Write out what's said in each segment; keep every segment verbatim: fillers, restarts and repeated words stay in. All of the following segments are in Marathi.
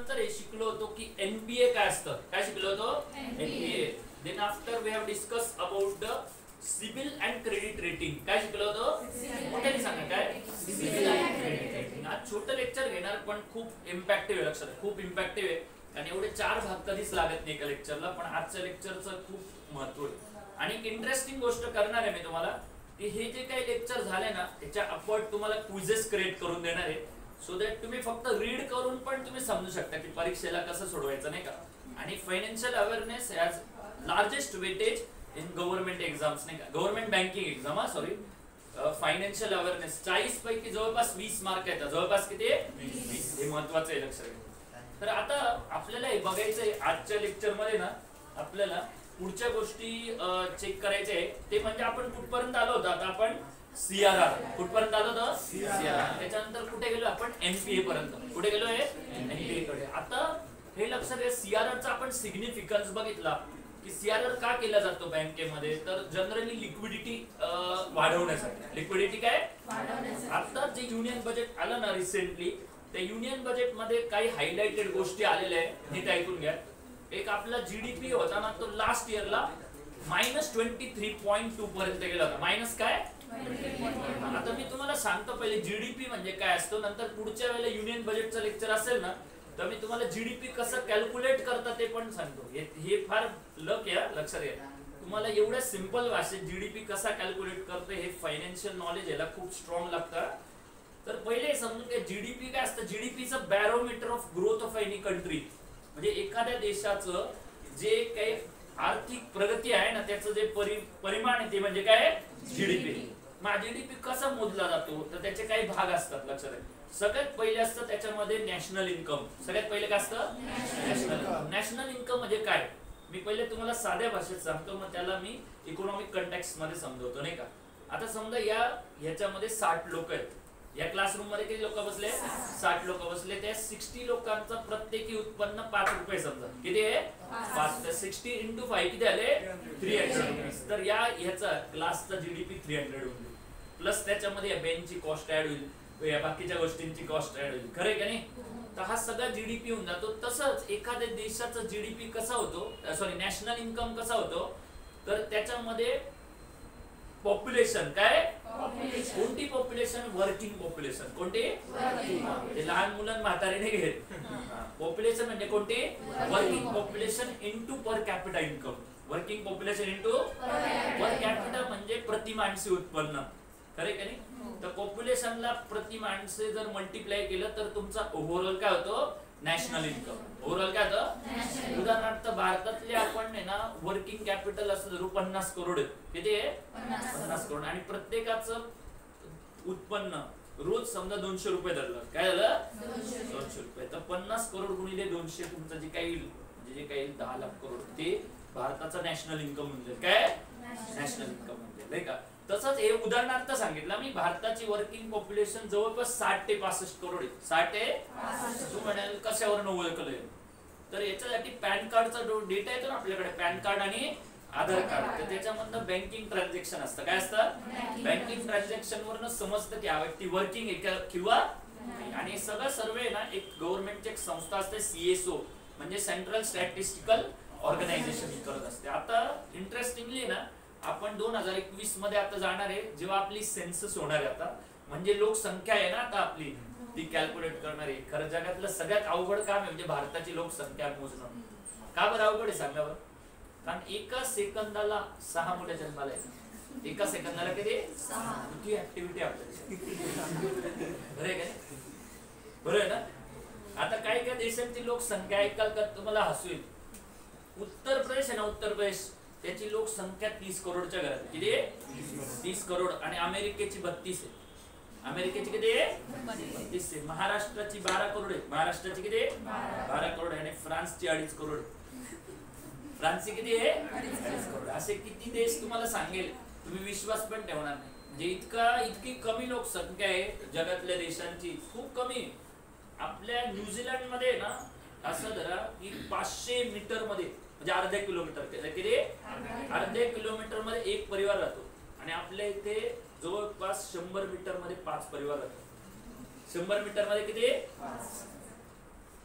नंतर हे शिकलो होतो की एनपीए काय असतं, काय शिकलो होतो NPA. Then after we have discuss about the CIBIL and credit rating. काय शिकलो होतो मोठ्याने सांगा काय सिबिल अँड क्रेडिट रेटिंग. आज छोटं लेक्चर घेणार पण खूप इम्पॅक्टिव्ह आहे, लक्षात खूप इम्पॅक्टिव्ह आहे. आणि एवढे चार भाग कधीच लागत नाही एका लेक्चरला, पण आजच्या लेक्चरचं खूप महत्त्व आहे. आणि एक इंटरेस्टिंग गोष्ट करणार आहे मी तुम्हाला की हे जे काही लेक्चर झाले ना त्याच्या अपवर्ड तुम्हाला क्विजेस क्रिएट करून देणार आहे, सो दॅट तुम्ही फक्त रीड करून पण तुम्ही समजू शकता की परीक्षेला कसं सोडवायचं नाही का. आणि financial awareness has largest weightage in government exams नाही का, गव्हर्नमेंट बँकिंग एक्झाम हा सॉरी. फायनान्शियल अवेअरनेस चाळीस पैकी जवळपास वीस मार्क येतात, जवळपास किती वीस. हे महत्वाचं आहे लक्षात घ्या. तर आता आपल्याला हे बघायचं आहे आजच्या लेक्चर मध्ये ना, आपल्याला पुढच्या गोष्टी चेक करायच्या आहे. ते म्हणजे आपण कुठपर्यंत आलो होतो, आता आपण सीआरआर कुठपर्यंत आलो होतो सीआरआर. त्याच्यानंतर कुठे गेलो आपण एनपीए पर्यंत. कुठे गेलो आहे एनपीए कडे. आता हे लक्षात घ्या सीआरआर चा आपण सिग्निफिकन्स बघितला की सीआरआर का केला जातो बँकेमध्ये, तर जनरली लिक्विडिटी वाढवण्यासाठी. लिक्विडिटी काय वाढवण्यासाठी. आता जे युनियन बजेट आलं ना रिसेंटली, त्या युनियन बजेट मध्ये काही हायलाइटेड गोष्टी आलेल्या आहेत, नीट ऐकून घ्या. एक आपला जीडीपी होता ना तो लास्ट इयरला minus twenty three point two पर्यंत गेला होता. मायनस काय. आता मी तुम्हाला सांगतो पहिले जीडीपी म्हणजे काय असतो, नंतर पुढच्या वेळेला युनियन बजेटचं लेक्चर असेल ना तर मी तुम्हाला जीडीपी कसं कॅल्क्युलेट करता ते पण सांगतो. हे फार लक या लक्षात घ्या. तुम्हाला एवढ्या सिंपल भाषेत जीडीपी कसा कॅल्क्युलेट करते हे फायनान्शियल नॉलेज याला खूप स्ट्रॉंग लागतं. तर पहिले समजून घ्या जीडीपी काय असतं. जीडीपीचं barometer of growth of any country, म्हणजे एखाद्या देशाचं जे काही आर्थिक प्रगती आहे ना त्याचं जे परि परिमाण आहे ते म्हणजे काय जीडीपी. मग जीडीपी कसा मोजला जातो तर त्याचे काही भाग असतात लक्षात घ्या. सगळ्यात पहिले असतं त्याच्यामध्ये नॅशनल इन्कम. सगळ्यात पहिले काय असतं नॅशनल इन्कम. नॅशनल इन्कम म्हणजे काय मी पहिले तुम्हाला साध्या भाषेत सांगतो, मग त्याला मी इकॉनॉमिक कंटेक्स्ट मध्ये समजवतो नाही का. आता समजा या ह्याच्यामध्ये साठ लोक आहेत, या क्लासरूम मध्ये किती लोक बसले साठ लोक बसले. त्या साठ लोकांचं प्रत्येकी उत्पन्न पाच रुपये समजा. किती आहे पाच. तर साठ इंटू फाइव किती आले थ्री हंड्रेड. तर या ह्याचा क्लासचा जीडीपी थ्री हंड्रेड होईल. प्लस त्याच्यामध्ये या बेंचची कॉस्ट ऍड होईल, या बाकीच्या गोष्टींची कॉस्ट ऍड होईल. खरं आहे का नाही. तर हा सगळा जीडीपी होऊन जातो. तसंच एखाद्या देशाचा जीडीपी कसा होतो, सॉरी नॅशनल इन्कम कसा होतो, तर त्याच्यामध्ये पॉप्युलेशन काय कोणती पॉप्युलेशन वर्किंग पॉप्युलेशन. कोणती ते लहान मुलं म्हातारे नाही घेत. पॉप्युलेशन म्हणजे कोणती working population into per capita income. Working population into per capita म्हणजे प्रति माणसे उत्पन्न. खरे का नाही. तर पॉप्युलेशनला प्रति माणसे जर मल्टिप्लाय केलं तर तुमचा ओव्हरऑल काय होतो नॅशनल इन्कम. ओव्हरऑल काय होतं. उदाहरणार्थ भारतातले आपण आहे ना वर्किंग कॅपिटल असं जरूर पन्नास करोड आहे. किती आहे पन्नास करोड. आणि प्रत्येकाचं उत्पन्न रोज समजा दोनशे रुपये धरलं. काय झालं दोनशे रुपये. तर पन्नास करोड गुणिले दोनशे तुमचं जे काही म्हणजे जे काही दहा लाख करोड ते भारताचा नॅशनल इन्कम म्हणजे काय नॅशनल इन्कम म्हणजे नाही का. तसंच हे उदाहरणार्थ सांगितलं मी. भारताची वर्किंग पॉप्युलेशन जवळपास साठ ते पासष्ट करोड आहे. साठ ते तू म्हणाल कशावर ओळखलंय, तर याच्यासाठी पॅन कार्डचा डेटा येतो ना आपल्याकडे, पॅन कार्ड आणि आधार कार्ड. तर त्याच्यामधनं बँकिंग ट्रान्झॅक्शन असतं. काय असतं बँकिंग ट्रान्झॅक्शन वरनं समजतं की हा व्यक्ती वर्किंग आहे किंवा नाही. आणि सगळं सर्वे ना एक गव्हर्नमेंटची एक संस्था असते सीएसओ म्हणजे सेंट्रल स्टॅटिस्टिकल ऑर्गनायझेशन करत असते. आता इंटरेस्टिंगली ना आपण दोन हजार एकवीस मध्ये आता जाणार आहे जेव्हा आपली सेन्सस होणार आहे. आता म्हणजे लोकसंख्या आहे ना आता आपली ती कॅल्क्युलेट करणार आहे. खरं जगातलं सगळ्यात अवघड काम आहे म्हणजे भारताची लोकसंख्या मोजणं. का बरं अवघड आहे सांगा बरं. कारण एका सेकंदाला सहा मुलं जन्माला येतात. एका सेकंदाला किती सहा. किती ऍक्टिव्हिटी आपल्याला बरं आहे का बरं आहे ना. आता काय काय देशांची लोकसंख्या ऐकाल का तुम्हाला हसू येईल. उत्तर प्रदेश आहे ना उत्तर प्रदेश त्याची लोकसंख्या तीस करोडच्या घरात. किती तीस करोड. आणि अमेरिकेची बत्तीस आहे. अमेरिकेची किती बत्तीस आहे. महाराष्ट्राची बारा करोड आहे. महाराष्ट्राची किती बारा करोड आहे. आणि फ्रान्सची अडीच करोड. फ्रान्सची किती आहे अडीच करोड. असे किती देश तुम्हाला सांगेल तुम्ही विश्वास पण ठेवणार नाही. म्हणजे इतका इतकी कमी लोकसंख्या आहे जगातल्या देशांची, खूप कमी. आपल्या न्यूझीलंड मध्ये ना असं धरा की पाचशे मीटर मध्ये म्हणजे अर्ध्या किलोमीटर किती अर्ध्या किलोमीटर मध्ये एक परिवार राहतो. आणि आपल्या इथे जवळपास शंभर मीटर मध्ये पाच परिवार राहतात. शंभर मीटर मध्ये किती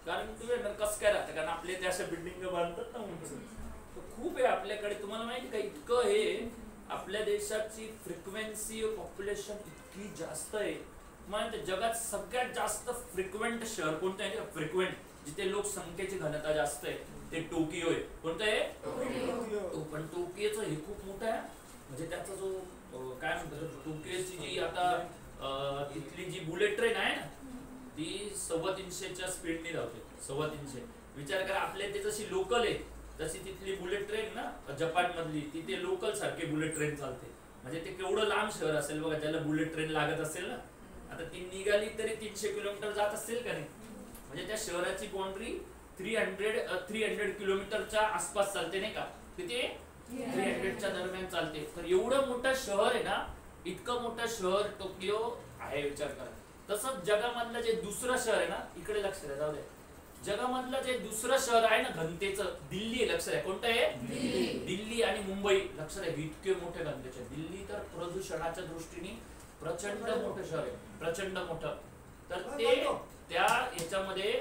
कारण तुम्ही कसं काय राहतं, कारण आपले ते अशा बिल्डिंग बांधतात ना उंच. खूप आहे आपल्याकडे. तुम्हाला माहिती का इतकं हे आपल्या देशाची फ्रिक्वेन्सी पॉप्युलेशन इतकी जास्त आहे. तुम्हाला जगात सगळ्यात जास्त फ्रिक्वेंट शहर कोणतं आहे? फ्रिक्वेंट जिथे लोकसंख्येची घनता जास्त आहे ते टोकियो आहे. कोणतं आहे? टोकियो. पण टोकियोचं हे खूप मोठं आहे. म्हणजे त्याचा जो काय म्हणतात टोकियोची जी आता तिथली जी बुलेट ट्रेन आहे ना ती सव्वा तीनशेच्या स्पीडने धावते. सव्वा तीनशे. विचार करा आपल्या इथे जशी लोकल आहे तशी तिथली बुलेट ट्रेन ना जपान मधली तिथे लोकल सारखी बुलेट ट्रेन चालते. म्हणजे ते केवढं लांब शहर असेल बघा ज्याला बुलेट ट्रेन लागत असेल ना. आता ती निघाली तरी तीनशे किलोमीटर जात असेल का नाही. म्हणजे त्या शहराची boundary three hundred three hundred किलोमीटरच्या आसपास चालते नाही का. तिथे थ्री हंड्रेडच्या दरम्यान चालते. तर एवढं मोठं शहर आहे ना. इतकं मोठं शहर टोकियो आहे. विचार करा. तसंच जगामधलं जे दुसरं शहर आहे ना इकडे लक्ष द्या जाऊ द्या. जगामधलं जे दुसरं शहर आहे ना घनतेचं दिल्ली. लक्ष द्या कोणतं आहे? दिल्ली आणि मुंबई. लक्ष द्या इतके मोठे घनतेचे. दिल्ली तर प्रदूषणाच्या दृष्टीने प्रचंड मोठं शहर आहे. प्रचंड मोठं. तर ते त्या याच्यामध्ये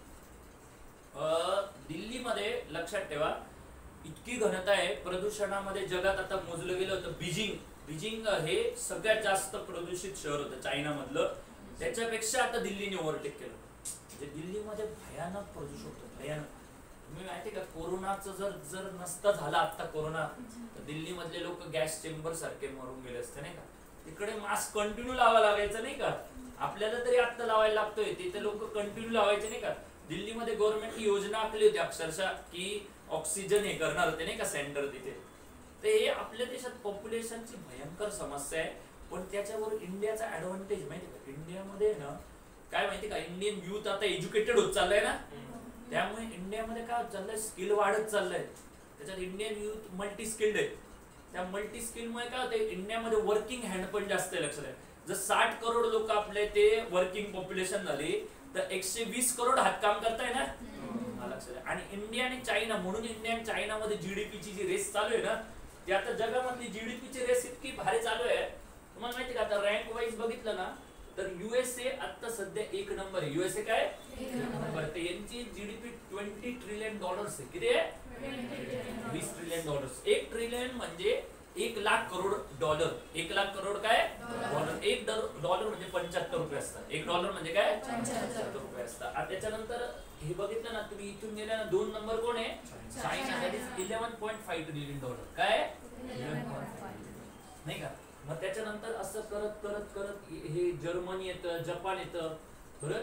दिल्लीमध्ये लक्षात ठेवा इतकी घनता आहे प्रदूषणामध्ये. जगात आता मोजलं गेलं होतं बीजिंग. बीजिंग हे सगळ्यात जास्त प्रदूषित शहर होतं चायना मधलं. त्याच्यापेक्षा आता दिल्लीने ओव्हरटेक केलं. म्हणजे दिल्लीमध्ये भयानक प्रदूषण होतं. भयानक. तुम्ही माहिती का कोरोनाचं जर जर नसतं झाला आता कोरोना तर दिल्ली मधले लोक गॅस चेंबर सारखे मरून गेले असते नाही का. तिकडे मास्क कंटिन्यू लावा लागायचं नाही का. आपल्याला तरी आता लावायला लागतोय तिथे लोक कंटिन्यू लावायचे नाही का. दिल्लीमध्ये गव्हर्नमेंट योजना आखली होती अक्षरशः की ऑक्सिजन हे करणार होते नाही का सेंटर तिथे. ते हे आपल्या देशात पॉप्युलेशनची भयंकर समस्या आहे. पण त्याच्यावर इंडियाचा ऍडव्हान्टेज माहिती का. इंडियामध्ये ना काय माहिती का इंडियन युथ आता एज्युकेटेड होत चाललंय ना. त्यामुळे इंडियामध्ये काय होत चाललंय स्किल वाढत चाललंय. त्याच्यात इंडियन युथ मल्टी स्किल्ड आहे. त्या मल्टी स्किलमुळे काय होतं इंडियामध्ये वर्किंग हँड पण जास्त आहे. लक्षात आहे जर साठ करोड लोक आपले ते वर्किंग पॉप्युलेशन झाली तर एकशे वीस करोड हात काम करताय ना. आणि इंडिया आणि चायना म्हणून इंडिया आणि चायना मध्ये जीडीपीची जी रेस चालू आहे ना ती आता जगामधली जीडीपीची रेस इतकी भारी चालू आहे. तुम्हाला माहिती का आता रँक वाईज बघितलं ना तर युएसए आता सध्या एक नंबर आहे. युएसए काय एक नंबर. तर यांची जीडीपी ट्वेंटी ट्रिलियन डॉलर्स आहे. किती आहे? वीस ट्रिलियन डॉलर्स. एक ट्रिलियन म्हणजे एक लाख करोड डॉलर. एक लाख करोड काय डॉलर. एक डॉलर म्हणजे पंच्याहत्तर रुपये असतात. एक डॉलर म्हणजे काय पंच्याहत्तर रुपये असतात. त्याच्यानंतर हे बघितलं ना तुम्ही इथून गेल्या ना दोन नंबर कोण आहे? China. That is eleven point five trillion dollar. काय नाही का. मग त्याच्यानंतर असं करत करत करत हे जर्मनी येतं जपान येतं. बरं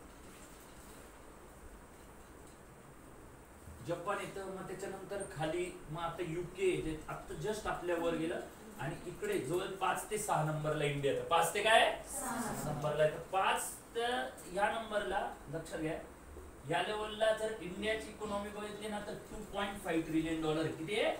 जपान येतं. मग त्याच्यानंतर खाली मग आता युके जे आता जस्ट आपल्या वर गेलं आणि इकडे जवळ पाच ते सहा नंबरला इंडिया येतं. पाच ते काय नंबरला येतं. पाच तर या नंबरला लक्षात घ्या या लेवलला जर इंडियाची इकॉनॉमी बघितली ना तर two point five trillion dollar. किती आहे?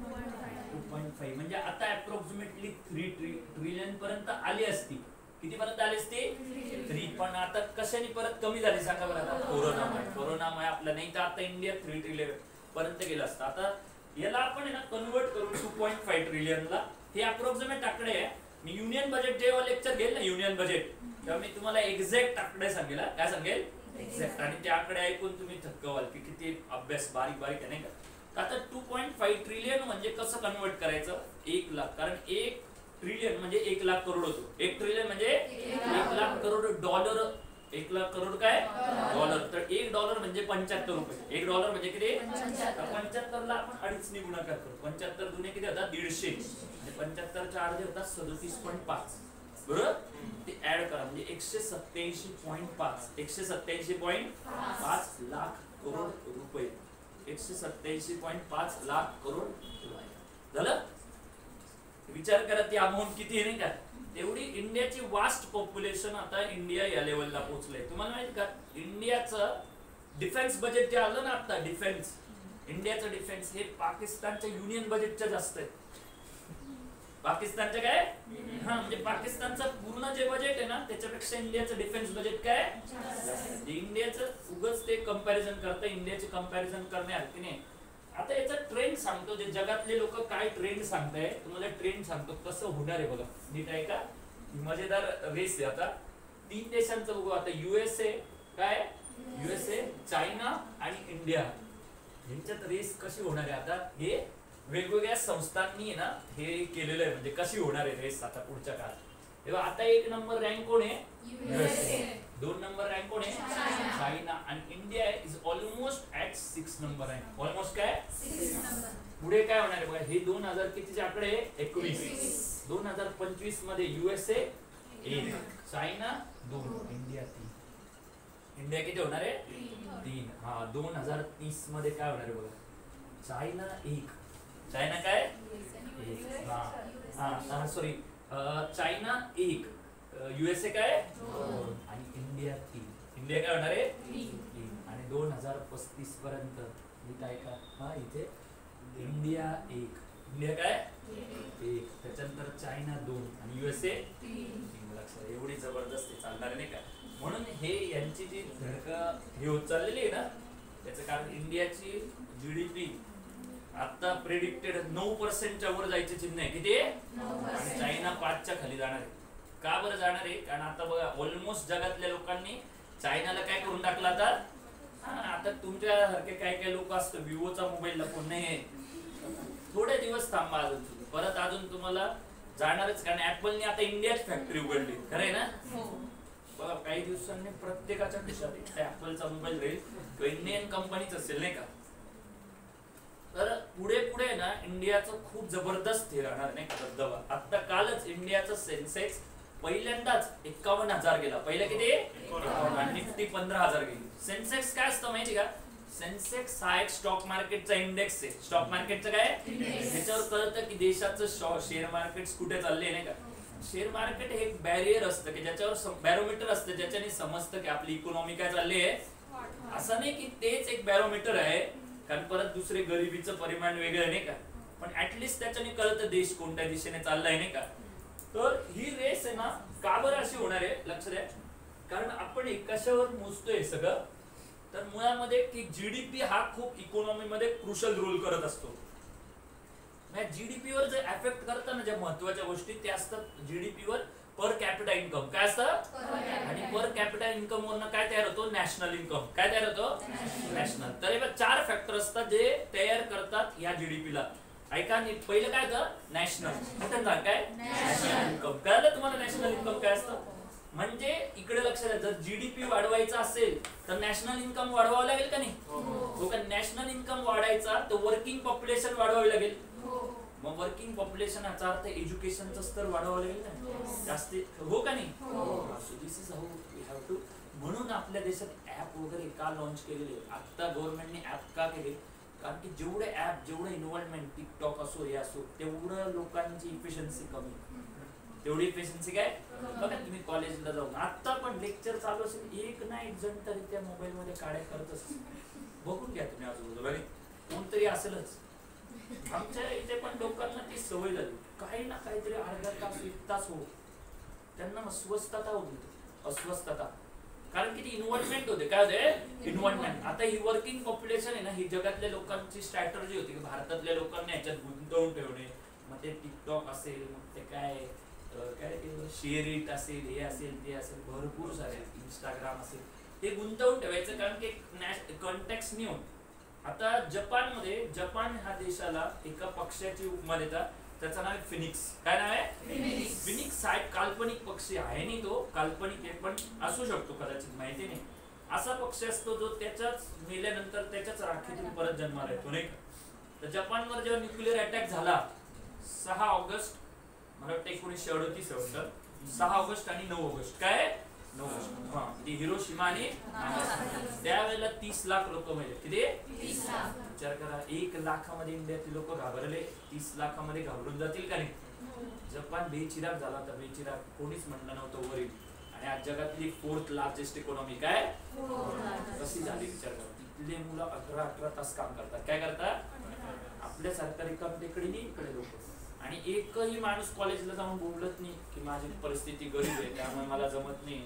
Two point five. म्हणजे आता अप्रॉक्सिमेटली थ्री ट्रिलियन पर्यंत आली असती. किती पर्यंत आली असती? थ्री. पण आता कशाने परत कमी झाली सांगा बरं. आता कोरोनामुळे. कोरोनामुळे आपलं नाही तर आता इंडिया थ्री ट्रिलियन पर्यंत गेलं असतं. आता याला आपण ना कन्वर्ट करू टू पॉईंट फाईव्ह ट्रिलियनला. हे अप्रॉक्सिमेट आकडे आहे. मी युनियन बजेट जेव्हा लेक्चर घेईल ना युनियन बजेट तेव्हा मी तुम्हाला एक्झॅक्ट आकडे सांगेल. काय सांगेल? एक्झॅक्ट. आणि ते आकडे ऐकून तुम्ही थक्क व्हाल की किती अभ्यास बारीक बारीक आहे नाही का. आता टू पॉईंट फाईव्ह ट्रिलियन म्हणजे कसं कन्वर्ट करायचं? एक लाख. कारण एक ट्रिलियन म्हणजे एक लाख करोड होतो. एक ट्रिलियन म्हणजे एक लाख करोड डॉलर. एक लाख करोड काय डॉलर. तर एक डॉलर म्हणजे पंच्याहत्तर रुपये. एक डॉलर म्हणजे किती? पंच्याहत्तर ला आपण अडीचने गुणाकार करू. पंच्याहत्तर दुने किती होतात? दीडशे. आणि पंच्याहत्तरच्या अर्धे होतात सदतीस पॉईंट पाच. बरोबर. ते ऍड करा म्हणजे एकशे सत्याऐंशी पॉईंट पाच. एकशे सत्याऐंशी पॉईंट पाच लाख करोड रुपये. एकशे सत्याऐंशी पॉईंट पाच लाख करोड झालं. विचार करा ती अमाऊंट किती आहे नाही का. तेवढी इंडियाची वास्ट पॉप्युलेशन आता इंडिया या लेवलला पोहोचलंय. तुम्हाला माहिती का इंडियाचं डिफेन्स बजेट जे आलं ना आता डिफेन्स इंडियाचं डिफेन्स हे पाकिस्तानच्या युनियन बजेटच्या जास्त आहे. पाकिस्तानचं काय हा म्हणजे पाकिस्तानचं पूर्ण जे बजेट आहे ना त्याच्यापेक्षा इंडियाचं डिफेन्स बजेट काय इंडियाचं उगाच ते कंपॅरिझन करतं. इंडियाचे कंपॅरिझन करण्यासारखी नाही. आता याचा ट्रेंड सांगतो जे जगातले लोक काय ट्रेंड सांगताय तुम्हाला ट्रेंड सांगतो कसं होणार आहे बघा. नीट आहे का. मजेदार रेस आहे. आता तीन देशांचं बघू. आता युएसए काय युएसए, चायना आणि इंडिया यांच्यात रेस कशी होणार आहे आता हे वेगवेगळ्या संस्थांनी ना हे केलेलं आहे, म्हणजे कशी होणार आहे रेस आता पुढच्या काळात. तेव्हा आता एक नंबर रँक कोण आहे? युएसए. दोन नंबर रँक कोण आहे? चायना. आणि India is almost at six number rank. Almost काय? पुढे काय होणार आहे बघा, हे दोन हजार कितीचे आकडे? एकवीस. दोन हजार पंचवीस मध्ये युएसए एक, चायना दोन, इंडिया तीन. इंडिया किती होणार आहे? तीन. हा दोन हजार तीस मध्ये काय होणार आहे बघा, चायना एक, चायना काय? एक. हा हा सॉरी चायना एक, युएसए काय? दोन आणि इंडिया तीन. इंडिया काय होणार आहे? तीन. आणि दोन हजार पस्तीस पर्यंत लिहित आहे का? हा इथे इंडिया एक, इंडिया काय? एक, त्याच्यानंतर चायना दोन आणि युएसए तीन. लक्षात, एवढी जबरदस्ती चालणार नाही का? म्हणून हे यांची जी धडक हे होत चाललेली आहे ना, त्याचं कारण इंडियाची जीडीपी आता प्रेडिक्टेड नऊ पर्सेंटच्या वर जायचे चिन्ह आहे. किती? आणि चायना पाचच्या खाली जाणार आहे. का बरं जाणार आहे? कारण आता बघा ऑलमोस्ट जगातल्या लोकांनी चायनाला काय करून टाकला आता. आता तुमच्यासारखे काय काय लोक असतं विवोचा मोबाईल लपवून नाही, थोडे दिवस थांबा अजून, परत अजून तुम्हाला जाणारच. कारण ऍपलने आता इंडियाच फॅक्टरी उघडली, खरं आहे ना? बघा काही दिवसांनी प्रत्येकाच्या खिशात ऍपलचा मोबाईल राहील किंवा इंडियन कंपनीच असेल नाही का. तर पुढे पुढे ना इंडियाचं खूप जबरदस्त हे राहणार नाही का दबदबा. आता कालच इंडियाचं सेन्सेक्स पहिल्यांदाच एकावन्न हजार गेला. पहिला किती? आणि निफ्टी पंधरा हजार गेली. सेन्सेक्स काय असतं माहिती का? सेन्सेक्स हा एक स्टॉक मार्केटचा इंडेक्स आहे. स्टॉक मार्केटचं काय? त्याच्यावर कळतं की देशाचं शेअर मार्केट कुठे चालले नाही का. शेअर मार्केट हे एक बॅरियर असतं की ज्याच्यावर बॅरोमीटर असतं, ज्याच्याने समजतं की आपली इकॉनॉमी काय चालली आहे. असं नाही की तेच एक बॅरोमीटर आहे, कारण परत दुसरे गरिबीचं परिमाण वेगळं नाही का, पण ऍटलिस्ट त्याच्याने कळतं देश कोणत्या दिशेने चाललाय नाही का. तर ही रेस आहे ना का बरं अशी होणार आहे लक्ष द्या, कारण आपण कशावर मोजतोय सगळं, तर मुळामध्ये की जीडीपी हा खूप इकॉनॉमी मध्ये क्रुशल रोल करत असतो. जीडीपी वर जे इफेक्ट करतात ना ज्या महत्वाच्या गोष्टी त्या असतात जीडीपी वर पर कॅपिटा इन्कम. काय असतं? आणि पर कॅपिटा इन्कम वरनं काय तयार होतो? National income. काय तयार होतो? नॅशनल. तर हे चार फॅक्टर असतात जे तयार करतात या जीडीपीला. ऐका नीट, पहिलं काय होतं? नॅशनल. काय? National income. कळलं तुम्हाला नॅशनल इन्कम काय असतं? म्हणजे इकडे लक्ष द्या, जर जीडीपी वाढवायचा असेल तर नॅशनल इन्कम वाढवावं लागेल का नाही? हो का? नॅशनल इन्कम वाढायचा तर वर्किंग पॉप्युलेशन वाढवावी लागेल. मग वर्किंग पॉप्युलेशन याचा अर्थ एज्युकेशनचं स्तर वाढवावं लागेल ना जास्त, हो का नाही? So this is how we have to. म्हणून आपल्या देशात ऍप वगैरे का लॉन्च केलेले? आता गव्हर्नमेंटने ऍप का केले? कारण की जेवढे ऍप, जेवढे इन्व्हॉल्वमेंट, टिकटॉक असो हे असो, तेवढं लोकांची इफिशियन्सी कमी, तेवढी इफिशियन्सी काय? बघा तुम्ही कॉलेजला जाऊन आता पण लेक्चर चालू असेल, एक ना एक जण तरी त्या मोबाईल मध्ये काड्या करत असेल. बघून घ्या तुम्ही आजूबाजूला, कोणतरी असेलच. आमच्या इथे पण लोकांना ती सवय झाली, काही ना काहीतरी अर्धा तास एक तास हो, त्यांना अस्वस्थता होती. अस्वस्थता कारण किती इन्व्हॉल्वमेंट होते. काय होते? इन्व्हॉल्वमेंट. आता ही वर्किंग पॉप्युलेशन आहे ना, ही जगातल्या लोकांची स्ट्रॅटर्जी होती की भारतातल्या लोकांना याच्यात गुंतवून ठेवणे. मग ते टिकटॉक असेल, मग ते काय काय शेअर इट असेल, हे असेल ते असेल, भरपूर सारे इंस्टाग्राम असेल, ते गुंतवून ठेवायचं कारण की कॉन्टॅक्ट नाही होत. आता जपान मध्ये, जपान ह्या देशाला एका पक्षाची उपमा देतात, त्याचं नाव आहे फिनिक्स. काय नाव आहे? फिनिक्स हा एक काल्पनिक पक्षी आहे. नाही तो काल्पनिक आहे, पण असू शकतो कदाचित, माहिती नाही. असा पक्षी असतो जो त्याच्याच मेल्यानंतर त्याच्याच राखीतून परत जन्माला येतो नाही का. तर जपानवर जेव्हा न्यूक्लिअर अटॅक झाला सहा ऑगस्ट मला वाटतं एकोणीसशे अडतीस सहा ऑगस्ट आणि नऊ ऑगस्ट काय नऊ ऑगस्ट हा ती हिरोशिमा आणि त्यावेळेला तीस लाख लोक मेले. किती? विचार करा, एक लाखामध्ये इंडियातले लोक घाबरले, तीस लाखामध्ये घाबरून जातील का नाही? जपान बेचिराग झाला होता, बेचिराग, कोणीच म्हटलं नव्हतं वरील. आणि आज जगातली फोर्थ लार्जेस्ट इकॉनॉमी काय कशी झाली विचार करा. तिथले मुलं अठरा अठरा तास काम करतात. काय करतात? आपल्या सरकारी काम तिकडे नाही, इकडे लोक. आणि एकही माणूस कॉलेजला जाऊन बोलत नाही की माझी परिस्थिती गरीब आहे त्यामुळे मला जमत नाही.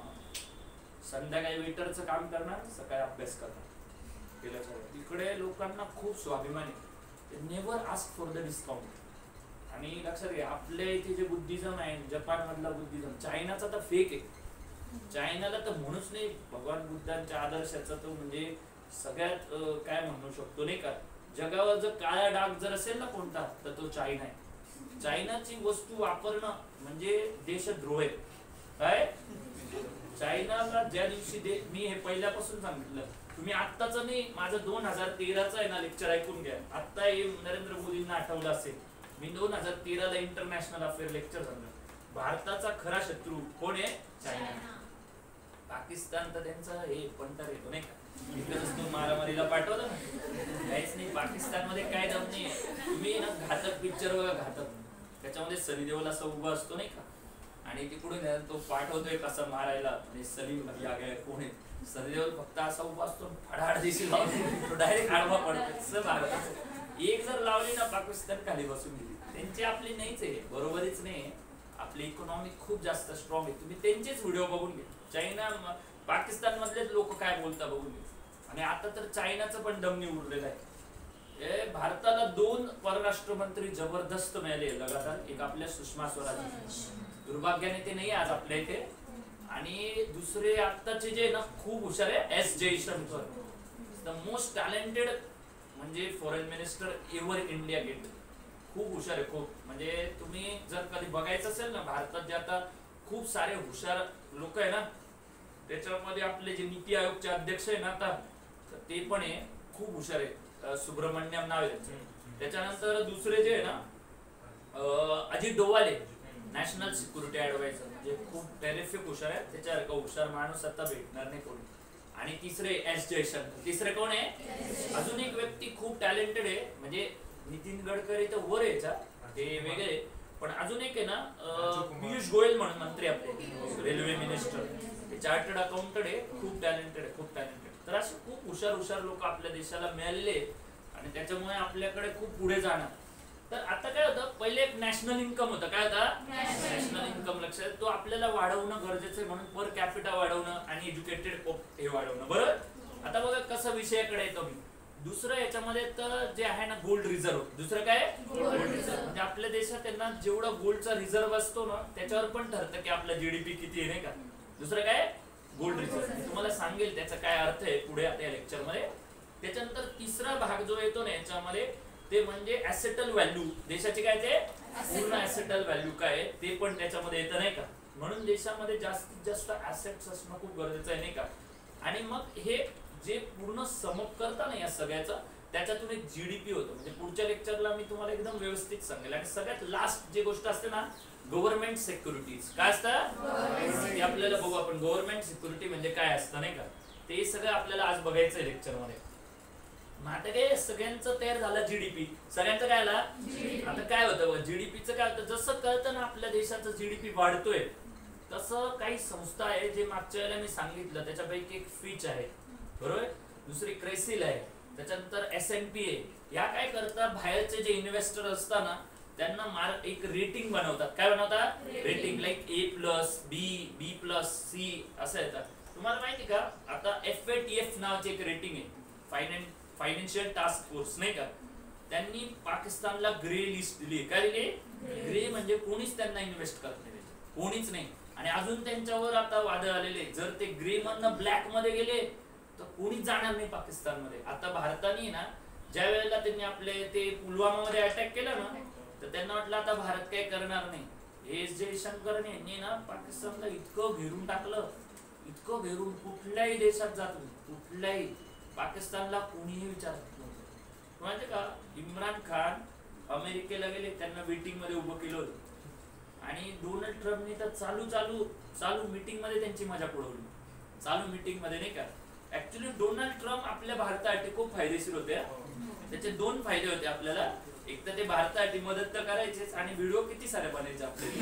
संध्याकाळी वेटरचं काम करणार, सकाळी अभ्यास करणार. तिकडे लोकांना खूप स्वाभिमान आहे, never ask for the discount. आणि लक्षात घ्या, आपल्या इथे जे बुद्धिझम आहे, जपान मधला बुद्धिझम, चायनाचा तर फेक आहे. चायनाला तर म्हणूच नाही, भगवान बुद्धांच्या आदर्शाचा तो म्हणजे सगळ्यात काय म्हणू शकतो नाही का, जगावर जर काळा डाग जर असेल ना कोणता तर तो चायना आहे. चायनाची वस्तू वापरणं म्हणजे देशद्रोह आहे. काय चायनाला ज्या दिवशी दे, मी हे पहिल्यापासून सांगितलं, तुम्ही आत्ताच नाही, माझं दोन हजार तेराचं आहे ना लेक्चर ऐकून घ्या. आत्ता हे नरेंद्र मोदींना आठवलं असेल, मी दोन हजार तेराला इंटरनॅशनल अफेअर लेक्चर सांगलं. भारताचा खरा शत्रू कोण आहे? चायना. पाकिस्तान तर त्यांचा हे पंटर येतो नाही का, इकडे तू मारामारीला पाठवलं ना, काहीच नाही. पाकिस्तान मध्ये काय दम नाही. तुम्ही ना घातक पिक्चर बघा, घातक, त्याच्यामध्ये सनी देओल असा उभा असतो नाही का, आणि तिकडून तो पाठवतोय कसा मारायला, आणि सलीम भैया गए कोण आहे, सनी देओल फक्त असा उभा असतो, फडाड दिशी लावून डायरेक्ट आडवा पडतो. भारताचं एक जर लावली ना पाकिस्तान खाली बसून गेली. त्यांची आपली नाहीच आहे, बरोबरीच नाही. आपली इकॉनॉमी खूप जास्त स्ट्रॉंग आहे. तुम्ही त्यांचेच व्हिडिओ बघून घ्या. चायना पाकिस्तान मधलेच लोक काय बोलता बघून घ्या. आणि आता तर चायनाचं पण दम नाही उरलेलं आहे. भारताला दोन परराष्ट्र मंत्री जबरदस्त मिळाले लगातार. एक आपल्या सुषमा स्वराज, दुर्भाग्याने ते नाही आज आपल्या इथे, आणि दुसरे आत्ताचे जे ना खूप हुशार आहे S Jaishankar, the most talented म्हणजे foreign minister ever India get. खूप हुशार आहे खूप. म्हणजे तुम्ही जर कधी बघायचं असेल ना, भारतात जे आता खूप सारे हुशार लोक आहे ना, त्याच्यामध्ये आपले जे नीती आयोगचे अध्यक्ष आहे ना आता, ते पण आहे खूप हुशार आहे. सुब्रमण्यम नाव आहे त्यांचं. त्याच्यानंतर दुसरे जे आहे ना Ajit Doval, national security adviser, म्हणजे खूप टेरिफिक हुशार आहे. त्याच्यासारखा हुशार माणूस आता भेटणार नाही कोणी. आणि तिसरे एस जयशंकर. तिसरे कोण आहे? अजून एक व्यक्ती खूप टॅलेंटेड आहे, म्हणजे नितीन गडकरी तर वर यायचा, ते वेगळे, पण अजून एक आहे ना पियुष गोयल म्हणून मंत्री आपले, रेल्वे मिनिस्टर, चार्टर्ड अकाउंटंट आहे, खूप टॅलेंटेड आहे, खूप टॅलेंटेड. तर असे खूप हुशार हुशार लोक आपल्या देशाला मिळाले, आणि त्याच्यामुळे आपल्याकडे खूप पुढे जाणार. तर आता काय होतं, पहिले एक नॅशनल इन्कम होतं. काय होता? National income. लक्षात, तो आपल्याला वाढवणं गरजेचं आहे, म्हणून पर कॅपिटा वाढवणं आणि एज्युकेटेड हे वाढवणं. बरोबर. आता बघा कसं विषयाकडे येतो मी. दुसरं याच्यामध्ये तर जे आहे ना गोल्ड रिझर्व. दुसरं काय? Gold reserve. म्हणजे आपल्या देशात त्यांना जेवढा गोल्डचा रिझर्व असतो ना, त्याच्यावर पण ठरतं की आपला जीडीपी किती आहे नाही का. दुसरं काय? Gold reserve. तुम्हाला सांगेल त्याचा काय अर्थ आहे पुढे आता या लेक्चर मध्ये. त्याच्यानंतर तिसरा भाग जो येतो ना याच्यामध्ये, ते म्हणजे ऍसेटल व्हॅल्यू. देशाची काय ते पूर्ण ऍसेटल व्हॅल्यू काय ते पण त्याच्यामध्ये येतं नाही का. म्हणून देशामध्ये जास्तीत जास्त ऍसेट्स असणं खूप गरजेचं आहे नाही का. आणि मग हे जे पूर्ण समप करता ना या सगळ्याचं, त्याच्यातून एक जीडीपी होतं. म्हणजे पुढच्या लेक्चरला मी तुम्हाला एकदम व्यवस्थित सांगेल. आणि सगळ्यात लास्ट जी गोष्ट असते ना, गव्हर्नमेंट सिक्युरिटीज. काय असतं ते आपल्याला बघू आपण. गव्हर्नमेंट सिक्युरिटी म्हणजे काय असतं नाही का, ते सगळं आपल्याला आज बघायचंय लेक्चर मध्ये. मग आता काय सगळ्यांचं तयार झालं जीडीपी. सगळ्यांचं काय आला? आता काय होतं जीडीपीचं काय होतं, जसं कळतं ना आपल्या देशाचं जीडीपी वाढतोय, तसं काही संस्था आहे जे मागच्या वेळेला मी सांगितलं, त्याच्यापैकी एक फिच आहे, बरोबर, दुसरी क्रेसिल आहे, त्याच्यानंतर एस एन पी आहे. या काय करतात, बाहेरचे जे इन्व्हेस्टर असतात ना त्यांना मार्क एक रेटिंग बनवतात. काय बनवतात? Rating. Like A plus B, B plus C असं येतात. तुम्हाला माहिती का, आता एफ ए टी एफ नावाची एक रेटिंग आहे, फायनान्स फायनान्शियल टास्क फोर्स नाही का. त्यांनी पाकिस्तानला ग्रे लिस्ट दिली. काय दिली? ग्रे म्हणजे कोणीच त्यांना इन्व्हेस्ट करत नाही, कोणीच नाही. आणि अजून त्यांच्यावर आता वादळ आलेले, जर ते ग्रे मधनं ब्लॅक मध्ये गेले तर कोणीच जाणार नाही पाकिस्तानमध्ये. आता भारताने ना ज्या वेळेला त्यांनी आपले ते पुलवामा मध्ये अटॅक केला ना, तर त्यांना वाटलं आता भारत काय करणार नाही. एस जयशंकरने यांनी ना पाकिस्तानला इतकं घेरून टाकलं, इतकं घेरून, कुठल्याही देशात जात कुठल्याही पाकिस्तानला कोणीही विचारत नव्हतं. माहिती का, इम्रान खान अमेरिकेला गेले, त्यांना मीटिंग मध्ये उभं केलं होतं, आणि डोनाल्ड ट्रम्पने तर चालू चालू चालू मीटिंग मध्ये त्यांची मजाक उडवली. चालू मीटिंग मध्ये नाही का. ऍक्च्युली डोनाल्ड ट्रम्प आपल्या भारतासाठी खूप फायदेशीर होते. त्याचे दोन फायदे होते आपल्याला. एक तर ते भारतासाठी मदत तर करायचेच, आणि व्हिडिओ किती सारे बनायचे आपले.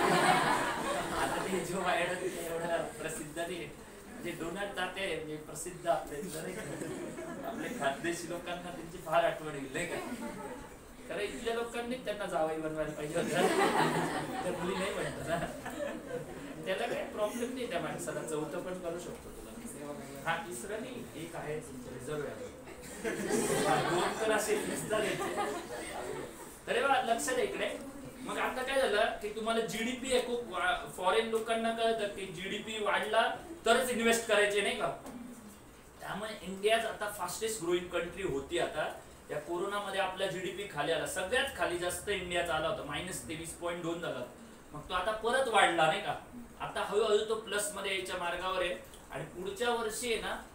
आता ते जो व्हायरल एवढा प्रसिद्ध नाही, म्हणजे डोनाल्ड ताते म्हणजे प्रसिद्ध आपले आपले खानदेशी लोकांना त्यांची फार आठवण येईल नाही का. कारण इथल्या लोकांनी त्यांना जावई बनवायला पाहिजे होतं, तर मुली नाही म्हणतात ना. त्याला काही प्रॉब्लेम नाही त्या माणसाला, चौथं पण करू शकतो तुला. हा तिसरं नाही, एक आहे रिझर्व आहे, दोन तर असे तर लक्षात इकडे. मग आता काय झालं की तुम्हाला जीडीपी आहे खूप फॉरेन लोकांना कळतं की जीडीपी वाढला तरच इन्व्हेस्ट करायचे नाही का. त्यामुळे इंडिया आता फास्टेस्ट ग्रोईंग कंट्री होती. आता या कोरोनामध्ये आपला जीडीपी खाली आला, सगळ्यात खाली जास्त इंडियाचा आला होता, मायनस तेवीस पॉईंट दोन झाला. मग तो आता परत वाढला नाही का. आता हळूहळू तो प्लस मध्ये यायच्या मार्गावर आहे आणि पुढच्या वर्षी आहे ना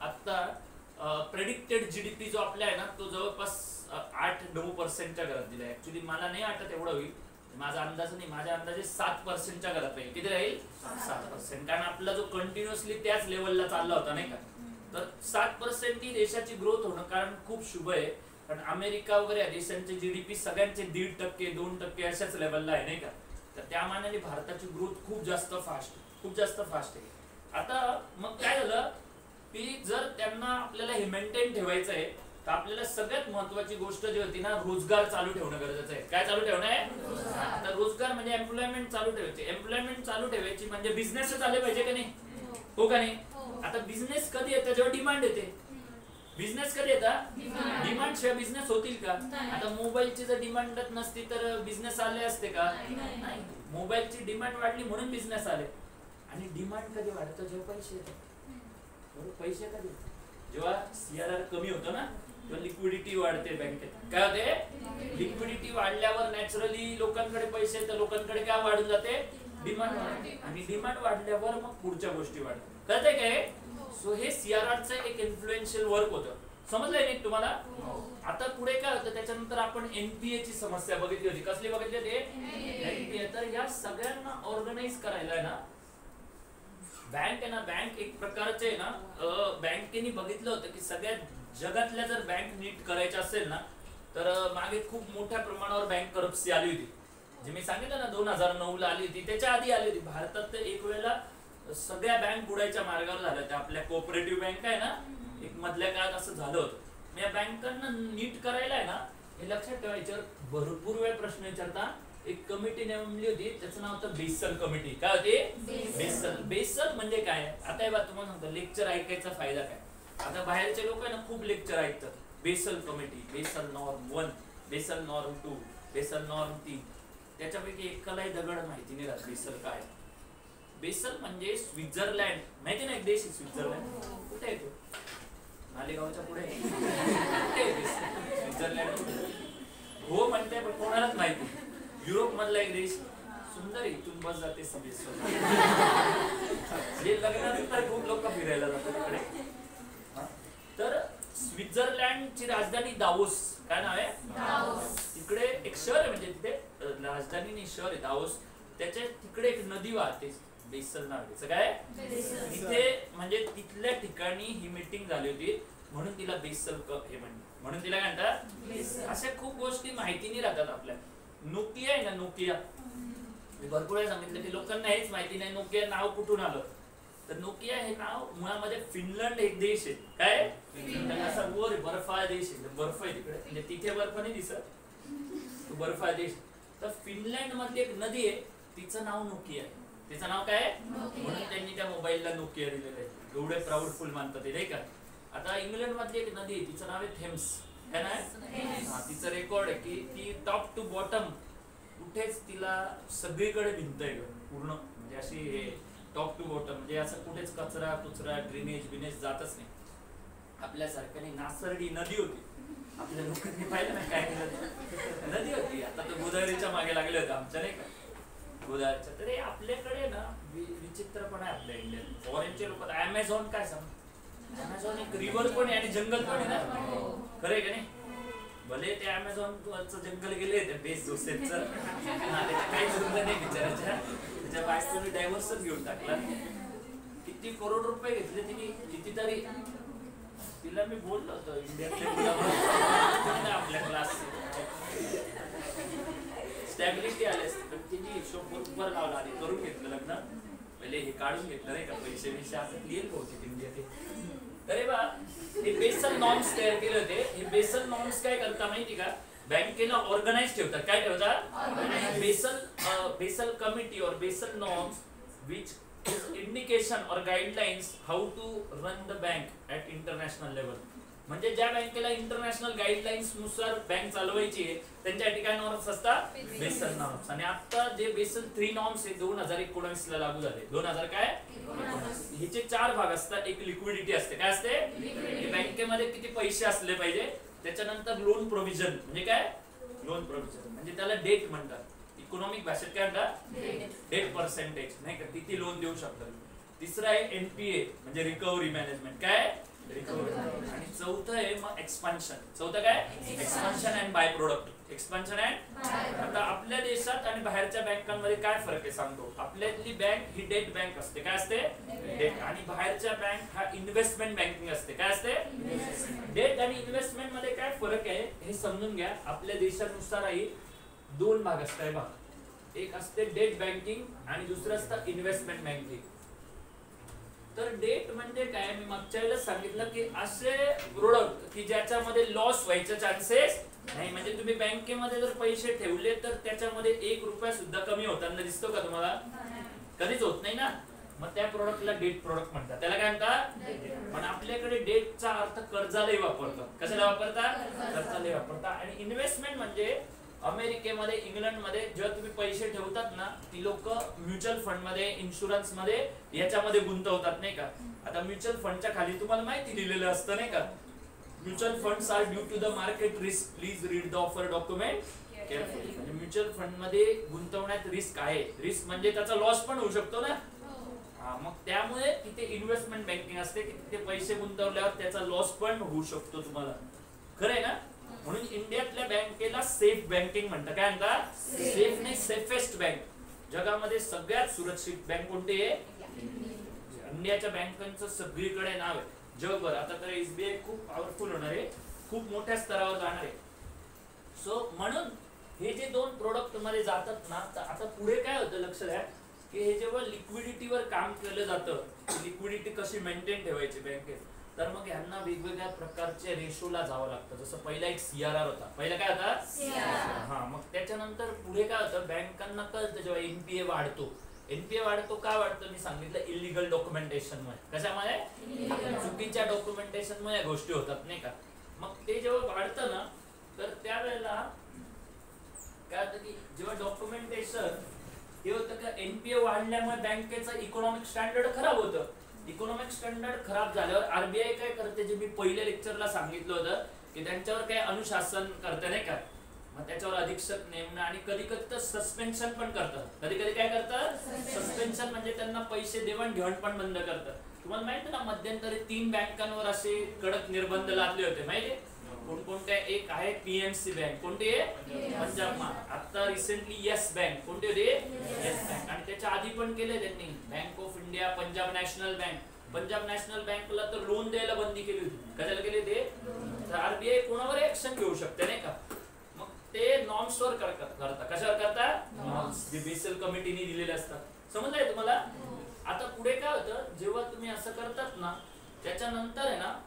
आता प्रेडिक्टेड जीडीपी जो आपला आहे ना तो जवळपास आठ नऊ पर्सेंटच्या घरात दिला. ऍक्च्युली मला नाही वाटत एवढं होईल, माझा अंदाज नाही, माझ्या अंदाजे सात पर्सेंटच्या घरात राहील. किती राहील? सात पर्सेंट. कारण आपला जो कंटिन्युअसली त्याच लेवलला चालला होता नाही का. तर सात पर्सेंट ही देशाची ग्रोथ होणं कारण खूप शुभ आहे. कारण अमेरिका वगैरे या देशांचे जीडीपी सगळ्यांचे दीड टक्के दोन टक्के अशाच लेवलला आहे नाही का. तर त्या मानाने भारताची ग्रोथ खूप जास्त फास्ट खूप जास्त फास्ट आहे. आता मग काय झालं की जर त्यांना आपल्याला हे मेंटेन ठेवायचं आहे तर आपल्याला सगळ्यात महत्वाची गोष्ट जी होती ना रोजगार चालू ठेवणं गरजेचं आहे. काय चालू ठेवणं आहे? आता रोजगार म्हणजे एम्प्लॉयमेंट चालू ठेवायची. एम्प्लॉयमेंट चालू ठेवायची म्हणजे बिझनेसच आले पाहिजे का नाही, हो का नाही. आता बिझनेस कधी येतं? जेव्हा डिमांड येते. बिझनेस कधी येतात? डिमांड शिवाय बिझनेस होतील का? आता मोबाईलची जर डिमांडच नसती तर बिझनेस आले असते का? नाही. मोबाईलची डिमांड वाढली म्हणून बिझनेस आले. आणि डिमांड कधी वाढतं? जेव्हा पैसे येतात. पैसे कधी? जेव्हा सीआरआर कमी होतं ना तेव्हा लिक्विडिटी वाढते बँकेत. काय होते? लिक्विडिटी वाढल्यावर नॅचरली लोकांकडे पैसे तर लोकांकडे काय वाढून जाते? डिमांड वाढते. आणि डिमांड वाढल्यावर मग पुढच्या गोष्टी वाढतात. कळतंय काय? सो हे सीआरआरचं एक इन्फ्लुएन्शियल वर्क होतं. समजलंय नाही तुम्हाला? आता पुढे काय होतं त्याच्यानंतर आपण एनपीए ची समस्या बघितली होती. कसली बघितली होती? एनपीए. तर या सगळ्यांना ऑर्गनाइज करायला आहे ना बँक आहे ना, बँक एक प्रकारचे आहे ना, बँकेने बघितलं होतं की सगळ्यात जगातल्या जर बँक नीट करायच्या असेल ना तर मागे खूप मोठ्या प्रमाणावर बँक करप्सी आली होती. जे मी सांगितलं ना दोन हजार नऊ ला आली होती, त्याच्या आधी आली होती. भारतात तर एक वेळेला सगळ्या बँक बुडायच्या मार्गावर झाल्या त्या. आपल्या कोऑपरेटिव्ह बँक आहे ना, एक मधल्या काळात असं झालं होतं. या बँकांना नीट करायला आहे ना हे लक्षात ठेवायचं. भरपूर वेळ प्रश्न विचारता. एक कमिटी नेमली होती, त्याचं नाव होतं बेसल कमिटी. काय होते? बेसल. बेसल म्हणजे काय? आता हे बघा तुम्हाला सांगतो लेक्चर ऐकायचा फायदा काय. आता बाहेरचे लोक आहे ना खूप लेक्चर ऐकतात. Basel committee, Basel norm one, Basel norm two, Basel norm तीन, त्याच्यापैकी एकालाही दगड माहिती नाही राहत बेसल काय. बेसल म्हणजे स्वित्झर्लंड, माहिती ना एक देश आहे स्वित्झर्लंड. कुठे आहे तो? मालेगावच्या पुढे. कुठे आहे स्वित्झर्लंड? हो म्हणते पण कोणालाच माहिती. युरोप मधला एक देश, सुंदर इथून बस जाते बेसल. लग्नानंतर खूप लोक फिरायला जातात तिकडे. तर स्वित्झर्लंडची राजधानी दावोस. काय नाव आहे? दावोस. तिकडे एक शहर आहे, म्हणजे तिथे राजधानी नाही शहर आहे दावोस. त्याच्या तिकडे एक नदी वाहते बेसल नावाची. काय तिथे म्हणजे तिथल्या ठिकाणी ही मीटिंग झाली होती म्हणून तिला बेसल हे म्हणतात. म्हणून तिला काय म्हणतात? अशा खूप गोष्टी माहिती नाही राहतात आपल्या. नोकिया आहे ना, नोकिया मी भरपूर वेळा सांगितलं की लोकांना हेच माहिती नाही नोकिया नाव कुठून आलं. तर नोकिया हे नाव मुळामध्ये फिनलंड एक देश आहे. काय? फिनलंड. असा वर बर्फाळ देश आहे, बर्फ आहे तिकडे, म्हणजे तिथे बर्फ नाही दिसत, तो बर्फाळ देश. तर फिनलंड मधली एक नदी आहे, तिचं नाव नोकिया आहे. तिचं नाव काय? म्हणून त्यांनी त्या मोबाईलला नोकिया दिलेलं आहे. एवढे प्राऊडफुल मानतात ते नाही का. आता इंग्लंड मधली एक नदी आहे, तिचं नाव आहे थेम्स. काय ना तिचं रेकॉर्ड आहे की ती टॉप टू बॉटम कुठेच तिला सगळीकडे भिंत आहे पूर्ण, म्हणजे अशी टॉप टू बॉटम, म्हणजे असं कुठेच कचरा कुचरा ड्रेनेज बिनेज जातच नाही. आपल्यासारख्याने नासर्डी नदी होती, आपल्या लोकांनी पाहिलं ना काय केलं, नदी होती. आता तर गोदावरीच्या मागे लागले होते आमच्या नाही का, गोदावरीच्या. तरी आपल्याकडे ना विचित्र पण आहे आपल्या इंडियात. फॉरेनचे लोक अमेझॉन काय सांग, अमेझॉन एक रिव्हर पण आहे आणि जंगल पण आहे ना, खरं आहे का नाही. भले ते अमेझॉनचं जंगल गेले ते बेस जोसेफचं, काही सुद्धा नाही बिचाराच्या. त्याच्या बायकोने डायव्हर्सच घेऊन टाकला. किती करोड रुपये घेतले तिने, कितीतरी. तिला मी बोललो होतो इंडियातल्या आपल्या क्लास स्टॅबिलिटी आले असते पण तिने हिशोब बरोबर लावला आणि करून घेतलं लग्न. पहिले हे काढून घेतलं नाही का पैसे विषय असं क्लिअर होते इंडिया ते. अरे बा हे बेसल नॉर्म्स तयार केले होते. हे बेसल नॉर्म्स काय करता माहिती का, बँकेला ऑर्गनाइज ठेवतात. काय ठेवतात? Basel Basel committee or Basel norms which indication or guidelines how to run the bank at international level. म्हणजे ज्या बँकेला इंटरनॅशनल गाईडलाईन्स नुसार बँक चालवायची आहे त्यांच्या ठिकाणी नॉर्म्स असतात बेसल नॉर्म्स. आणि आता जे बेसल थ्री नॉर्म्स आहे दोन हजार एकोणवीस ला लागू झाले. दोन हजार काय ह्याचे चार भाग असतात. एक लिक्विडिटी असते. काय असते? बँकेमध्ये किती पैसे असले पाहिजे. त्याच्यानंतर लोन प्रोव्हिजन म्हणजे काय लोन प्रोव्हिजन म्हणजे त्याला डेट म्हणतात. इकॉनॉमिक भाषेत काय म्हणतात डेट पर्सेंटेज नाही का किती लोन देऊ शकतात. तिसरं आहे एनपीए म्हणजे रिकव्हरी मॅनेजमेंट. काय रिकव्हरी. आणि चौथं आहे मग एक्सपान्शन. चौथं काय expansion and by product. Expansion and आता आपल्या देशात आणि बाहेरच्या बँकांमध्ये काय फरक आहे सांगतो. आपल्यातली बँक ही डेट बँक असते. काय असते डेट. आणि बाहेरच्या बँक हा इन्व्हेस्टमेंट बँकिंग असते. काय असते डेट. आणि इन्व्हेस्टमेंट मध्ये काय फरक आहे हे समजून घ्या. आपल्या देशानुसारही दोन भाग असतात बघा. एक असते डेट बँकिंग आणि दुसरं असतं इन्व्हेस्टमेंट बँकिंग. तर डेट म्हणजे काय मी मागच्या वेळेला सांगितलं की असे प्रोडक्ट की ज्याच्यामध्ये लॉस व्हायचे चान्सेस नाही. म्हणजे तुम्ही बँकेमध्ये जर पैसे ठेवले तर त्याच्यामध्ये एक रुपया सुद्धा कमी होताना दिसतो का तुम्हाला? कधीच होत नाही ना. मग त्या प्रोडक्टला डेट प्रोडक्ट म्हणतात. त्याला काय म्हणतात. पण आपल्याकडे डेटचा अर्थ कर्जालाही वापरतात. कशाला वापरतात कर्जालाही वापरतात. आणि इन्व्हेस्टमेंट म्हणजे अमेरिकेमध्ये इंग्लंडमध्ये जेव्हा तुम्ही पैसे ठेवतात ना ती लोक म्युच्युअल फंड मध्ये इन्शुरन्स मध्ये याच्यामध्ये गुंतवतात नाही का. आता म्युच्युअल फंडच्या खाली तुम्हाला माहिती लिहिलेलं असतं नाही का mutual funds are due to the market risk please read the offer document carefully. म्हणजे म्युच्युअल फंड मध्ये गुंतवण्यात रिस्क आहे. रिस्क म्हणजे त्याचा लॉस पण होऊ शकतो ना. हा मग त्यामुळे तिथे इन्व्हेस्टमेंट बँकिंग असते की तिथे पैसे गुंतवल्यावर त्याचा लॉस पण होऊ शकतो तुम्हाला. खरं आहे ना. म्हणून इंडियातल्या बँकेला सेफ बँकिंग म्हणतात. काय म्हणतात सेफ नाही सेफेस्ट बँक. जगामध्ये सगळ्यात सुरक्षित बँक कोणती आहे इंडियाच्या बँकांचं सगळीकडे नाव आहे जगभर. आता तर एसबीआय खूप पॉवरफुल होणार आहे. खूप मोठ्या स्तरावर जाणार आहे. सो म्हणून हे जे दोन प्रोडक्ट मध्ये जातात ना तर आता पुढे काय होतं लक्ष द्या की हे जेव्हा लिक्विडिटीवर काम केलं जातं लिक्विडिटी कशी मेंटेन ठेवायची बँकेत तर मग यांना वेगवेगळ्या प्रकारचे रेशोला जावं लागतं. जसं पहिला एक सीआरआर होता. पहिला काय होता हा. मग त्याच्यानंतर पुढे काय होतं बँकांना कळतं जेव्हा एनपीए वाढतो. एनपीए वाढतो का वाढतो मी सांगितलं इलिगल डॉक्युमेंटेशन मुळे. कशामुळे चुकीच्या डॉक्युमेंटेशन मुळे गोष्टी होतात नाही का. मग ते जेव्हा वाढतं ना तर त्यावेळेला काय होतं की जेव्हा डॉक्युमेंटेशन हे होतं का एनपीए वाढल्यामुळे बँकेचं इकॉनॉमिक स्टँडर्ड खराब होतं. इकॉनॉमिक स्टँडर्ड खराब झाल्यावर आरबीआय काय करते जे मी पहिल्या लेक्चरला सांगितलं होतं की त्यांच्यावर काय अनुशासन करते नाही का. मग त्याच्यावर अधीक्षक नेमणं आणि कधी कधी तर सस्पेन्शन पण करतात. कधी कधी काय करतात सस्पेन्शन म्हणजे त्यांना पैसे देवाण घेवाण पण बंद करतात. तुम्हाला माहिती ना मध्यंतरी तीन बँकांवर असे कडक निर्बंध लादले होते माहिती. कोणकोणत्या एक आहे पीएमसी बँक. कोणती आहे पंजाब. आता रिसेंटली येस बँक. कोणती होती येस बँक. आणि त्याच्या आधी पण केले त्यांनी Bank of India Punjab National Bank. Punjab National बँकला तर लोन द्यायला बंदी केली होती. कशाला केली ते तर आरबीआय कोणावर ऍक्शन घेऊ शकते नाही का. मग ते नॉर्म्स वर करतात. कशावर करतात नॉर्म्स जे बेसल कमिटीने दिलेले असतात. समजलंय तुम्हाला. आता पुढे काय होतं जेव्हा तुम्ही असं करतात ना त्याच्यानंतर आहे ना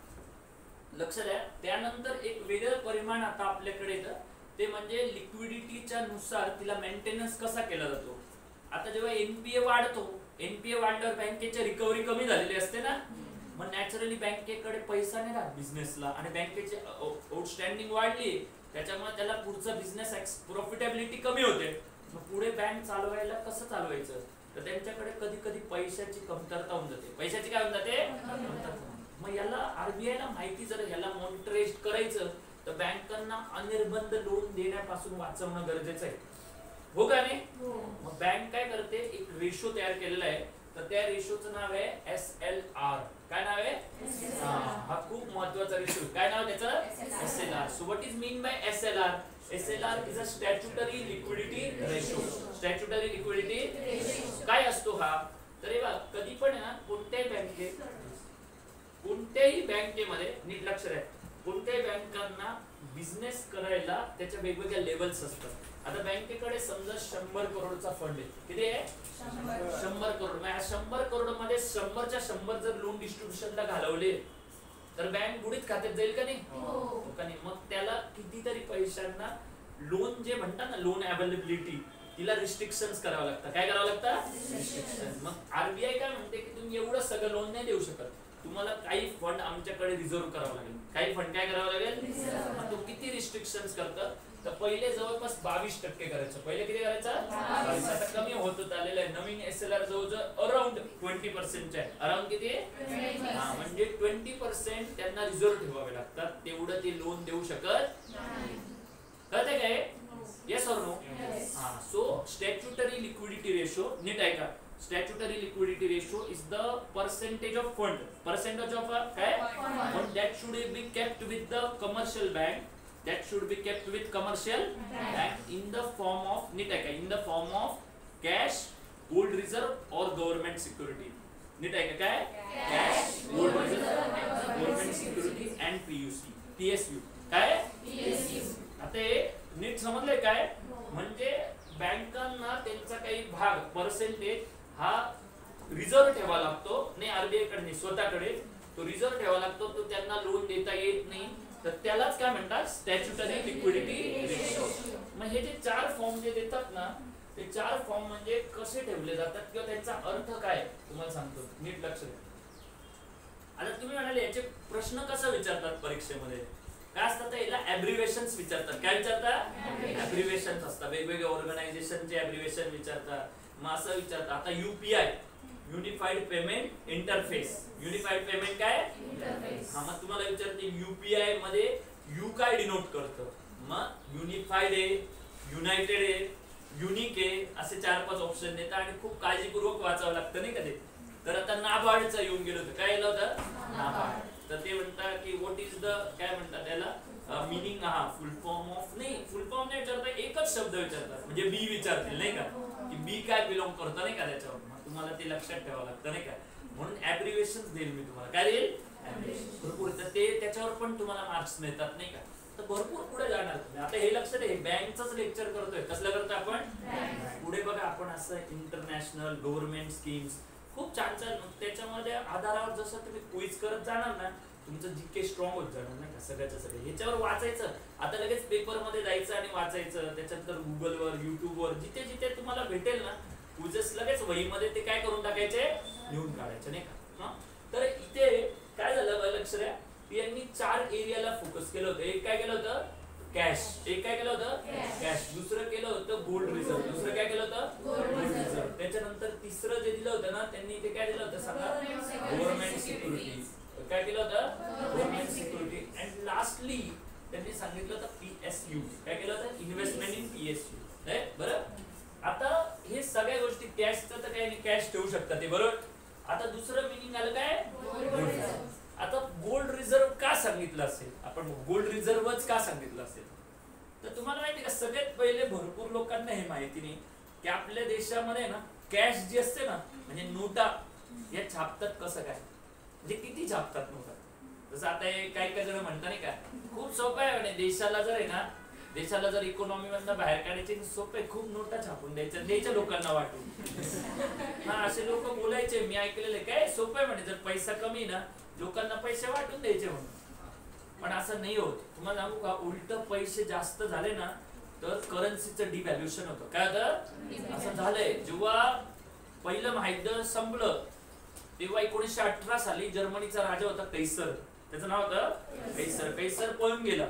लक्ष द्या त्यानंतर एक वेगळं परिमाण आता आपल्याकडे येतं ते म्हणजे लिक्विडिटीच्या नुसार तिला मेंटेनन्स कसा केला जातो. आता जेव्हा एनपीए वाढतो एनपीए वाढल्यावर बँकेची रिकव्हरी कमी झालेली असते ना. मग नॅचरली बँकेकडे पैसा नाही राहत बिझनेसला आणि बँकेची आउटस्टँडिंग वाढली त्याच्यामुळे त्याला पुढचा बिझनेस प्रॉफिटेबिलिटी कमी होते. मग पुढे बँक चालवायला कसं चालवायचं तर त्यांच्याकडे कधी कधी पैशाची कमतरता होऊन जाते. पैशाची काय होऊन जाते मग याला आरबीआयला माहिती जर याला मॉनिटरेट करायचं तर बँकांना अनिर्बंध लोन देण्यापासून वाचवणं गरजेचं आहे. हो का नाही. मग बँक काय करते एक रेशो तयार केलेला आहे तर त्या रेशोचं नाव आहे एस एल आर. काय नाव आहे हा खूप महत्वाचा रेशो. काय नाव त्याचं S L R. So what is mean by S L R. S L R is a statutory liquidity ratio. Statutory liquidity काय असतो हा तर कधी पण ना कोणत्याही बँकेत कोणत्याही बँकेमध्ये नीट लक्ष द्या कोणत्याही बँकांना बिझनेस करायला त्याच्या वेगवेगळ्या लेवल्स असतात. आता बँकेकडे समजा शंभर करोडचा फंड आहे. किती आहे शंभर करोड. मग शंभर करोड मध्ये शंभरच्या शंभर जर लोन डिस्ट्रीब्युशनला घालवले तर बँक बुडीत खात्यात जाईल का नाही का नाही. मग त्याला कितीतरी पैशांना लोन जे म्हणतात ना लोन अवेलेबिलिटी तिला रिस्ट्रिक्शन्स करावं लागतं. काय करावं लागतं रिस्ट्रिक्शन. मग आरबीआय काय म्हणते की तुम्ही एवढं सगळं लोन नाही देऊ शकत तुम्हाला काही फंड आमच्याकडे रिझर्व्ह करावा लागेल. काही फंड काय करावं लागेल. मग तो किती रिस्ट्रिक्शन्स करतं, तर पहिले जवळपास बावीस टक्के करायचं. पहिले किती करायचं बावीस. आता कमी होत होत आलेलं आहे. नवीन एसएलआर जवळजवळ अराउंड ट्वेंटी पर्सेंट आहे. अराउंड किती हा म्हणजे ट्वेंटी पर्सेंट त्यांना रिझर्व्ह ठेवावे लागतात. तेवढं ते लोन देऊ शकत नाही. कळते काय. Yes or no. हा सो स्टॅट्युटरी लिक्विडिटी रेशो नीट आहे का. Statutory liquidity ratio is the percentage of fund, percentage of काय fund that should be kept with the commercial bank, that should be kept with commercial bank in the form of नीट आहे का, in the form of cash, gold reserve or government security. नीट आहे का काय cash, gold reserve, government security and P U C, P S U काय P S U. आता हे नीट समजलंय काय. म्हणजे बँकांना त्यांचा काही भाग पर्सेंटेज हा रिझर्व्ह ठेवा लागतो. नाही आरबीआय कडे नाही, स्वतःकडे तो रिझर्व्ह ठेवा लागतो. तो त्यांना लोन देता येत नाही, तर त्यालाच काय म्हणतात स्टॅच्युटरी लिक्विडिटी रेशो. मग हे जे चार फॉर्म जे देतात ना, ते चार फॉर्म म्हणजे कसे ठेवले जातात किंवा त्यांचा अर्थ काय तुम्हाला सांगतो, नीट लक्ष द्या. आता तुम्ही म्हणाले याचे प्रश्न कसा विचारतात परीक्षेमध्ये, काय असतात याला ॲब्रिव्हिएशन्स विचारतात. काय विचारतात ॲब्रिव्हिएशन्स असतात. वेगवेगळे ऑर्गनायझेशनचे ॲब्रिव्हिएशन विचारतात. मग असं विचारतात. आता UPI unified payment interface, unified payment काय इंटरफेस. हा मग तुम्हाला विचारते यूपीआय मध्ये यू काय डिनोट करतं. मग युनिफाईड आहे, युनायटेड आहे, युनिक आहे, असे चार पाच ऑप्शन देतात आणि खूप काळजीपूर्वक वाचावं लागतं नाही का ते. तर आता नाबार्डचं येऊन गेलं होतं. काय येलं होतं नाबार्ड. तर ते म्हणतात की व्हॉट इज द काय म्हणतात त्याला मीनिंग. हा फुल फॉर्म ऑफ नाही, फुल फॉर्म नाही विचारतात, एकच शब्द विचारतात. म्हणजे बी विचारतील नाही का, की बी काय बिलोंग करतं नाही का त्याच्यावर. तुम्हाला ते लक्षात ठेवावं लागतं नाही का. म्हणून ॲब्रिव्हिएशन्स देईल मी तुम्हाला. काय देईल भरपूर. तर ते त्याच्यावर पण तुम्हाला मार्क्स मिळतात नाही का. तर भरपूर पुढे जाणार तुम्ही. आता हे लक्षात आहे, बँकचंच लेक्चर करतोय. कसलं करतो आपण पुढे बघा. आपण असं इंटरनॅशनल गव्हर्नमेंट स्कीम्स खूप छान छान, त्याच्यामध्ये आधारावर जसं तुम्ही क्विज करत जाणार ना, तुमचं जीके स्ट्रॉंग होत जाणार नाही का सगळ्याच्या सगळे. ह्याच्यावर वाचायचं. आता लगेच पेपर मध्ये जायचं आणि वाचायचं. त्याच्यानंतर गुगलवर युट्यूबवर जिथे जिथे तुम्हाला भेटेल ना क्विजेस, लगेच वहीमध्ये ते काय करून टाकायचे लिहून काढायचे नाही का. तर इथे काय झालं लक्ष द्या, यांनी चार एरियाला फोकस केलं होतं. एक काय केलं होतं कॅश, एक काय केलं होतं कॅश, दुसरं केलं होतं गोल्ड रिझर्व्ह, दुसरं काय केलं होतं गोल्ड रिझर्व्ह. त्याच्यानंतर तिसरं जे दिलं होतं ना त्यांनी ते काय दिलं होतं सांगा गव्हर्नमेंट सिक्युरिटी. काय केलं होतं गव्हर्नमेंट सिक्युरिटी. अँड लास्टली त्यांनी सांगितलं होतं पीएसयू. काय केलं होतं इन्व्हेस्टमेंट इन पीएसयू. बरं. आता हे सगळ्या गोष्टी कॅशचं तर काय नाही, कॅश ठेवू शकतात ते बरोबर. आता दुसरं मिनिंग आलं काय गोल्ड रिझर्व्ह. आता गोल्ड रिझर्व्ह का सांगितलं असेल आपण, गोल्ड रिझर्व्हच का सांगितलं असेल, तर तुम्हाला माहिती का सगळ्यात पहिले भरपूर लोकांना हे माहिती नाही की आपल्या देशामध्ये ना कॅश जी असते ना म्हणजे नोटा या छापतात कसं काय, म्हणजे किती छापतात नोटा. जसं आता हे काही काही जण म्हणतात नाही का खूप सोपं आहे म्हणे, देशाला जर आहे ना देशाला जर इकॉनॉमी मधनं बाहेर काढायचे सोपे, खूप नोटा छापून द्यायच्या द्यायच्या लोकांना वाटून. हा असे लोक बोलायचे मी ऐकलेले, काय सोपं आहे म्हणे जर पैसा कमी ना लोकांना पैसे वाटून द्यायचे म्हणून. पण असं नाही होत. तुम्हाला सांगू का उलट पैसे जास्त झाले ना तर करन्सीचं डिव्हॅल्युएशन होतं. काय होतं असं झालंय. जेव्हा पहिलं महायुद्ध संपलं तेव्हा एकोणीसशे अठरा साली जर्मनीचा राजा होता कैसर, त्याचं नाव होतं कैसर. कैसर पळून गेला.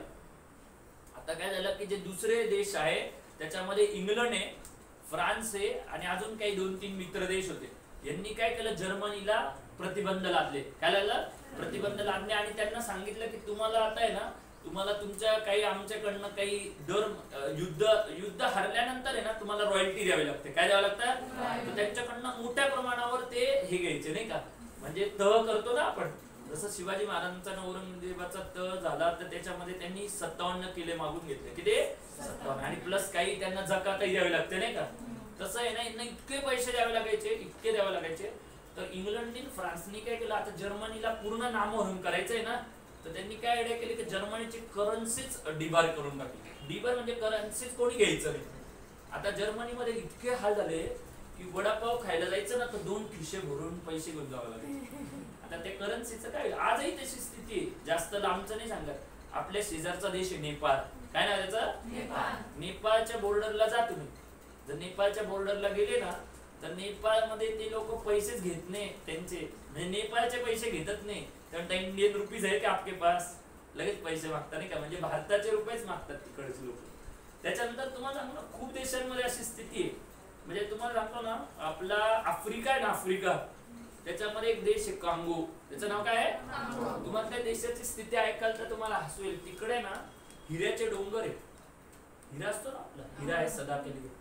आता काय झालं की जे दुसरे देश आहे त्याच्यामध्ये इंग्लंड आहे, फ्रान्स आहे आणि अजून काही दोन तीन मित्र देश होते. यांनी काय केलं जर्मनीला प्रतिबंध लादले. काय लागलं प्रतिबंध लादले आणि त्यांना सांगितलं की तुम्हाला आता आहे ना तुम्हाला तुमच्या काही आमच्याकडनं काही दर युद्ध युद्ध हरल्यानंतर आहे ना तुम्हाला रॉयल्टी द्यावी लागते. काय द्यावं लागतं तर त्यांच्याकडनं मोठ्या प्रमाणावर ते हे घ्यायचे नाही का, म्हणजे तह करतो ना आपण. जसं शिवाजी महाराजांचा औरंगजेबाचा तह झाला तर त्याच्यामध्ये त्यांनी सत्तावन्न किल्ले मागून घेतले. किती सत्तावन्न आणि प्लस काही त्यांना जकातही द्यावी लागते नाही का. तसं आहे ना यांना इतके पैसे द्यावे लागायचे इतके द्यावे लागायचे. तर इंग्लंडने फ्रान्सने काय केलं आता जर्मनीला पूर्ण नामोहरम करायचंय ना तर त्यांनी काय आयडिया केली की जर्मनीची करन्सीच डिबार करून टाकली. डिबार म्हणजे करन्सीच कोणी घ्यायचं नाही. आता जर्मनीमध्ये इतके हाल झाले की वडापाव खायला जायचं ना तर दोन खिशे भरून पैसे घेऊन जावं लागायचे. आता ते करन्सीचं काय आजही तशी स्थिती आहे. जास्त लांबचं नाही सांगत, आपल्या शेजारचा देश आहे नेपाळ. काय नाव त्याचं नेपाळ. नेपाळच्या बॉर्डरला जा तुम्ही. जर नेपाळच्या बॉर्डरला गेले ना तर नेपाळमध्ये ते लोक पैसेच घेत नाही त्यांचे, म्हणजे नेपाळचे पैसे घेतच नाही, कारण इंडियन रुपीज आहे की आपके पास, लगेच पैसे मागतात नाही का, म्हणजे भारताचे रुपयेच मागतात तिकडचे लोक. त्याच्यानंतर तुम्हाला सांगू ना खूप देशांमध्ये अशी स्थिती आहे, म्हणजे तुम्हाला सांगतो ना आपला आफ्रिका आहे ना, आफ्रिका त्याच्यामध्ये एक देश आहे कांगो, त्याचं नाव काय आहे. तुम्हाला त्या देशाची स्थिती ऐकाल तर तुम्हाला हसू येईल. तिकडे ना हिऱ्याचे डोंगर आहेत, हिरा असतो ना आपला, हिरा आहे सदा के लिए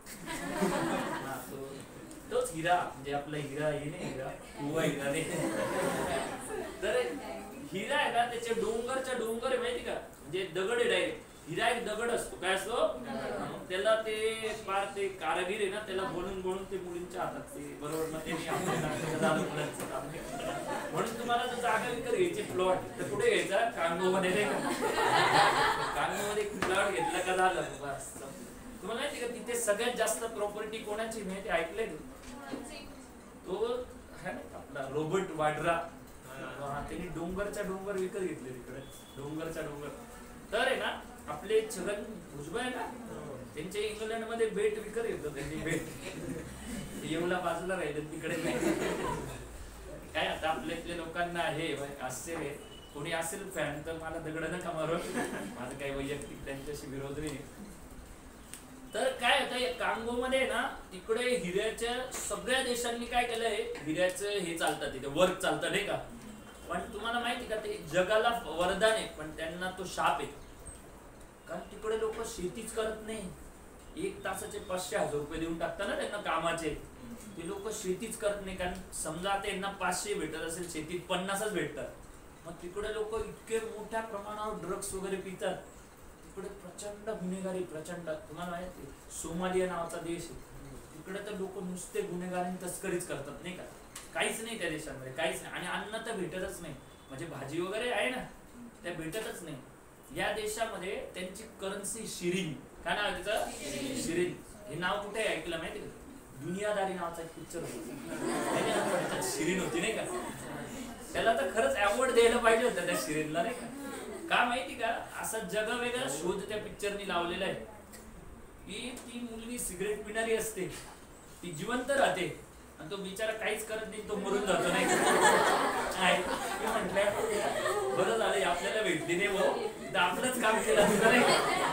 तो, तोच हिरा, म्हणजे आपला हिरा हे नाही हिरा हुआ हिरा नाही तर हिरा आहे ना त्याचे डोंगरच्या डोंगर आहे माहिती का, म्हणजे दगड आहे डायरेक्ट, हिरा एक दगड असतो, काय असतो त्याला ते पार ते कारागीर आहे ना त्याला बनवून बनवून ते मुलींच्या हातात ते बरोबर ना ते मुलांचं काम. म्हणून तुम्हाला जर जागा विकत घ्यायची प्लॉट तर कुठे घ्यायचा, कांगो मध्ये नाही का, कांगो मध्ये प्लॉट घेतला का झालं बस. तुम्हाला माहिती का तिथे सगळ्यात जास्त प्रॉपर्टी कोणाची माहिती ऐकलंय तो है ना आपला रॉबर्ट वाड्रा, त्यांनी डोंगरच्या डोंगर विकत घेतले तिकडे, डोंगरच्या डोंगर. तर आहे ना आपले छगन भुजबळ आहे ना त्यांचे इंग्लंड मध्ये बेट विकत घेतलं त्यांनी, बेट येवला बाजूला राहिले तिकडे नाही काय. आता आपल्या इथल्या लोकांना हे आश्चर्य, कोणी असेल फॅन तर मला दगड नका मारू, माझं काही वैयक्तिक त्यांच्याशी विरोध नाही. तर काय होतं कांगो मध्ये ना तिकडे हिऱ्याच्या सगळ्या देशांनी काय केलंय, हिऱ्याचं हे चालतं तिथे वर्क चालतं नाही का. पण तुम्हाला माहिती का ते जगाला वरदान आहे पण त्यांना तो शाप आहे, कारण तिकडे लोक शेतीच करत नाही. एक तासाचे पाचशे हजार रुपये देऊन टाकतात ना त्यांना कामाचे, ते लोक शेतीच करत नाही, कारण समजा आता यांना पाचशे भेटत असेल शेतीत पन्नासच भेटतात. मग तिकडे लोक इतके मोठ्या प्रमाणावर ड्रग्स वगैरे पितात, तिकडे प्रचंड गुन्हेगारी, प्रचंड. तुम्हाला माहिती सोमालिया नावाचा देश आहे, तिकडे तर लोक नुसते गुन्हेगारी तस्करीच करतात नाही का, काहीच नाही त्या देशामध्ये, काहीच नाही. आणि अन्न तर भेटतच नाही, म्हणजे भाजी वगैरे आहे ना त्या भेटतच नाही. या देशामध्ये त्यांची करन्सी शिरीन, काय नाव आहे त्याचं, शिरीन. हे नाव कुठे ऐकलं माहिती का, दुनियादारी नावाचा एक पिक्चर होता, शिरीन होती नाही का, त्याला तर खरंच अवॉर्ड द्यायला पाहिजे होतं त्या शिरीनला नाही का. का माहिती का, असा जगा वेगळा शोध त्या पिक्चरनी लावलेला आहे की ती मुलगी सिगरेट पिणारी असते, ती जिवंत राहते आणि तो बिचारा काहीच करत नाही, तो मरून जातो नाही का. म्हटलं बरं झालं आपल्याला भेटली नाही भाऊ, तर आपलंच काम केलं नाही.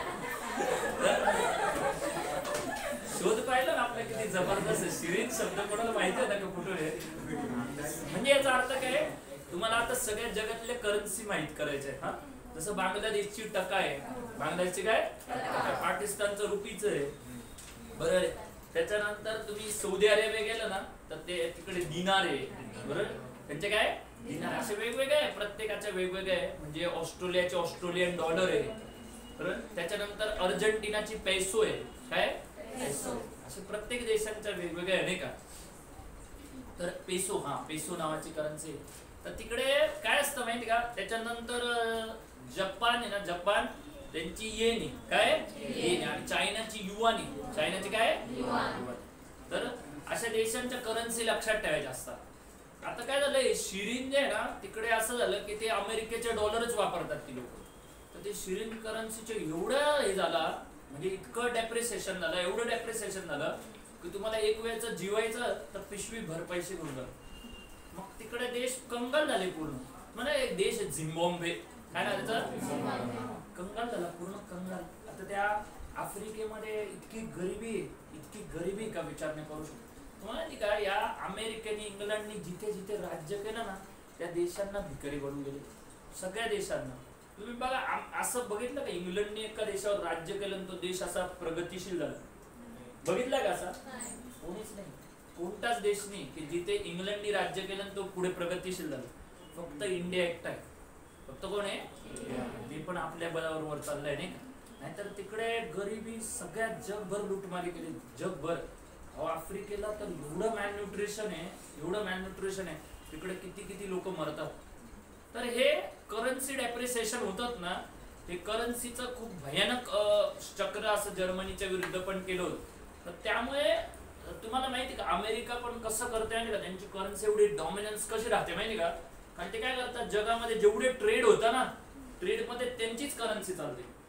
शोध पाहिलं ना आपलं किती जबरदस्त आहे. शिरीन शब्द कोणाला माहिती होता का कुठून आहे, म्हणजे याचा अर्थ काय, तुम्हाला आता सगळ्या जगातल्या करन्सी माहित करायचे हा. जसं बांगलादेशची टका आहे, बांगलादेशची काय, पाकिस्तानचं रुपीच आहे बरोबर. त्याच्यानंतर तुम्ही सौदी अरेबिया गेलं ना तर ते तिकडे दिनार आहे बरोबर, त्यांचे काय दिनार, असे वेगवेगळे आहे, प्रत्येकाचे वेगवेगळे आहे. म्हणजे ऑस्ट्रेलियाचे ऑस्ट्रेलियन डॉलर आहे बरोबर. त्याच्यानंतर अर्जेंटिनाची पैसो आहे, काय पैसो, असे प्रत्येक देशांच्या वेगवेगळे आहे नाही का. तर पेसो, हा पेसो नावाची करन्सी. तर तिकडे काय असतं माहिती का. त्याच्यानंतर जपान आहे ना, जपान त्यांची येन आहे, काय येन, आणि चायनाची युआन आहे, चायनाची काय युआन. तर अशा देशांच्या करन्सी लक्षात ठेवायच्या असतात. आता काय झालंय, शिरीन जे आहे ना तिकडे असं झालं की ते अमेरिकेचे डॉलरच वापरतात ती लोक. तर ते शिरीन करन्सीचे एवढं हे झाला, म्हणजे इतकं डेप्रिसिएशन झालं, एवढं डेप्रिसिएशन झालं की तुम्हाला एक वेळचं जीवायचं तर पिशवी भर पैसे घेऊन जात. मग तिकडे देश कंगाल झाले पूर्ण. म्हणजे एक देश आहे झिम्बाब्वे, काय ना त्याचं, कंगाल झाला पूर्ण कंगाल. आता त्या आफ्रिकेमध्ये इतकी गरिबी, इतकी गरिबी का विचार नाही करू शकतो. तुम्हाला माहिती का, या अमेरिकेने इंग्लंडने जिथे जिथे राज्य केलं ना त्या देशांना भिकारी बनवून गेले, सगळ्या देशांना. तुम्ही बघा असं बघितलं का इंग्लंडने एका देशावर राज्य केलं तो देश असा प्रगतिशील झाला, बघितलं का असा, कोणीच नाही, कोणताच देश नाही की जिथे इंग्लंडने राज्य केलं तो पुढे प्रगतिशील झालं. फक्त इंडिया एकटा आहे. फक्त कोण आहे, ते पण आपल्या बळावर वर चाललंय नाही का. नाहीतर तिकडे गरिबी सगळ्यात जगभर लुटमारी केली, जगभर. अहो आफ्रिकेला तर एवढं मॅलन्यूट्रिशन आहे, एवढं मॅलन्यूट्रिशन आहे तिकडे, किती किती लोक मरतात. तर हे करन्सी डेप्रिसिएशन होतात ना, हे करन्सीचं खूप भयानक चक्र असं जर्मनीच्या विरुद्ध पण केलं होतं. तर त्यामुळे तुम्हाला माहिती का अमेरिका पण कसं करते माहिती का, त्यांची करन्सी एवढी डॉमिनन्स कशी राहते माहिती का. कारण ते काय करतात, जगामध्ये जेवढे ट्रेड होता ना, ट्रेड मध्ये त्यांचीच करन्सी चालते.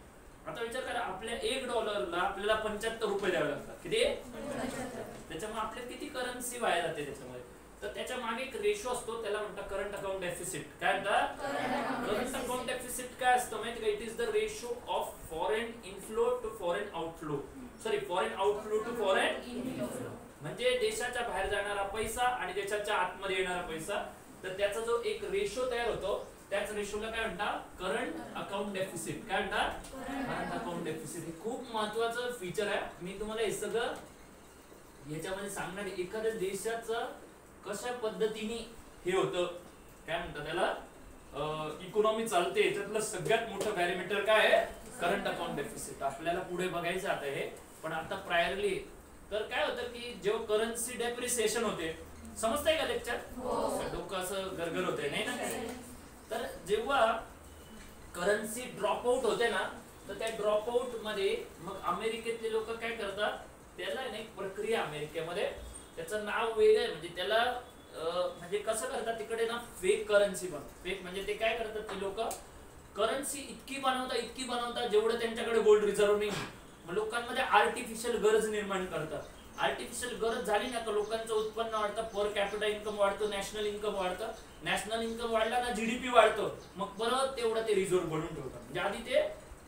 आता विचार करा, आपल्या एक डॉलरला आपल्याला पंच्याहत्तर रुपये द्यावे लागतात. किती? त्याच्यामुळे आपल्या किती करन्सी वाया जाते त्याच्यामध्ये. तर त्याच्या मागे एक रेशो असतो, त्याला म्हणतात करंट अकाउंट डेफिसिट. काय म्हणतात? करंट अकाउंट डेफिसिट काय असतं माहिती का? It is the ratio of foreign inflow to foreign outflow. Sorry, foreign outflow to foreign inflow. म्हणजे देशाच्या बाहेर जाणारा पैसा आणि देशाच्या आतमध्ये येणारा पैसा, तर त्याचा जो एक रेशो तयार होतो, त्याच रेशोला काय म्हणतात? Current account deficit. काय म्हणतात? Current account deficit. हे खूप महत्वाचं फीचर आहे. मी तुम्हाला हे सगळं याच्यामध्ये सांगणार आहे. एखाद्या देशाचं कशा पद्धतीने हे होतं, काय म्हणतात त्याला, इकॉनॉमी चालते, याच्यातलं सगळ्यात मोठं पॅरामीटर काय आहे? Current account deficit. आपल्याला पुढे बघायचं आता हे, पण आता प्रायरली तर काय होतं की जेव्हा करन्सी डेप्रिसिएशन होते, समजतंय का लेक्चर? डोकं असं गरगर होतंय नाही ना? तर जेव्हा करन्सी ड्रॉप आउट होते ना, तर त्या ड्रॉप आउट मध्ये मग अमेरिकेतले लोक काय करतात, त्याला एक प्रक्रिया अमेरिकेमध्ये, त्याचं नाव वेगळं आहे. म्हणजे त्याला म्हणजे कसं करतात तिकडे ना, फेक करन्सी बन. फेक म्हणजे ते काय करतात, ते लोक करन्सी इतकी बनवतात इतकी बनवतात जेवढं त्यांच्याकडे गोल्ड रिझर्व्ह नाही. मग लोकांमध्ये आर्टिफिशियल गरज निर्माण करतात. आर्टिफिशियल गरज झाली ना, तर लोकांचं उत्पन्न वाढतं, पर कॅपिटा इन्कम वाढतं, नॅशनल इन्कम वाढतं. नॅशनल इन्कम वाढला ना, जीडीपी वाढतं. मग परत तेवढं ते रिझर्व्ह बनवून ठेवतात. म्हणजे आधी ते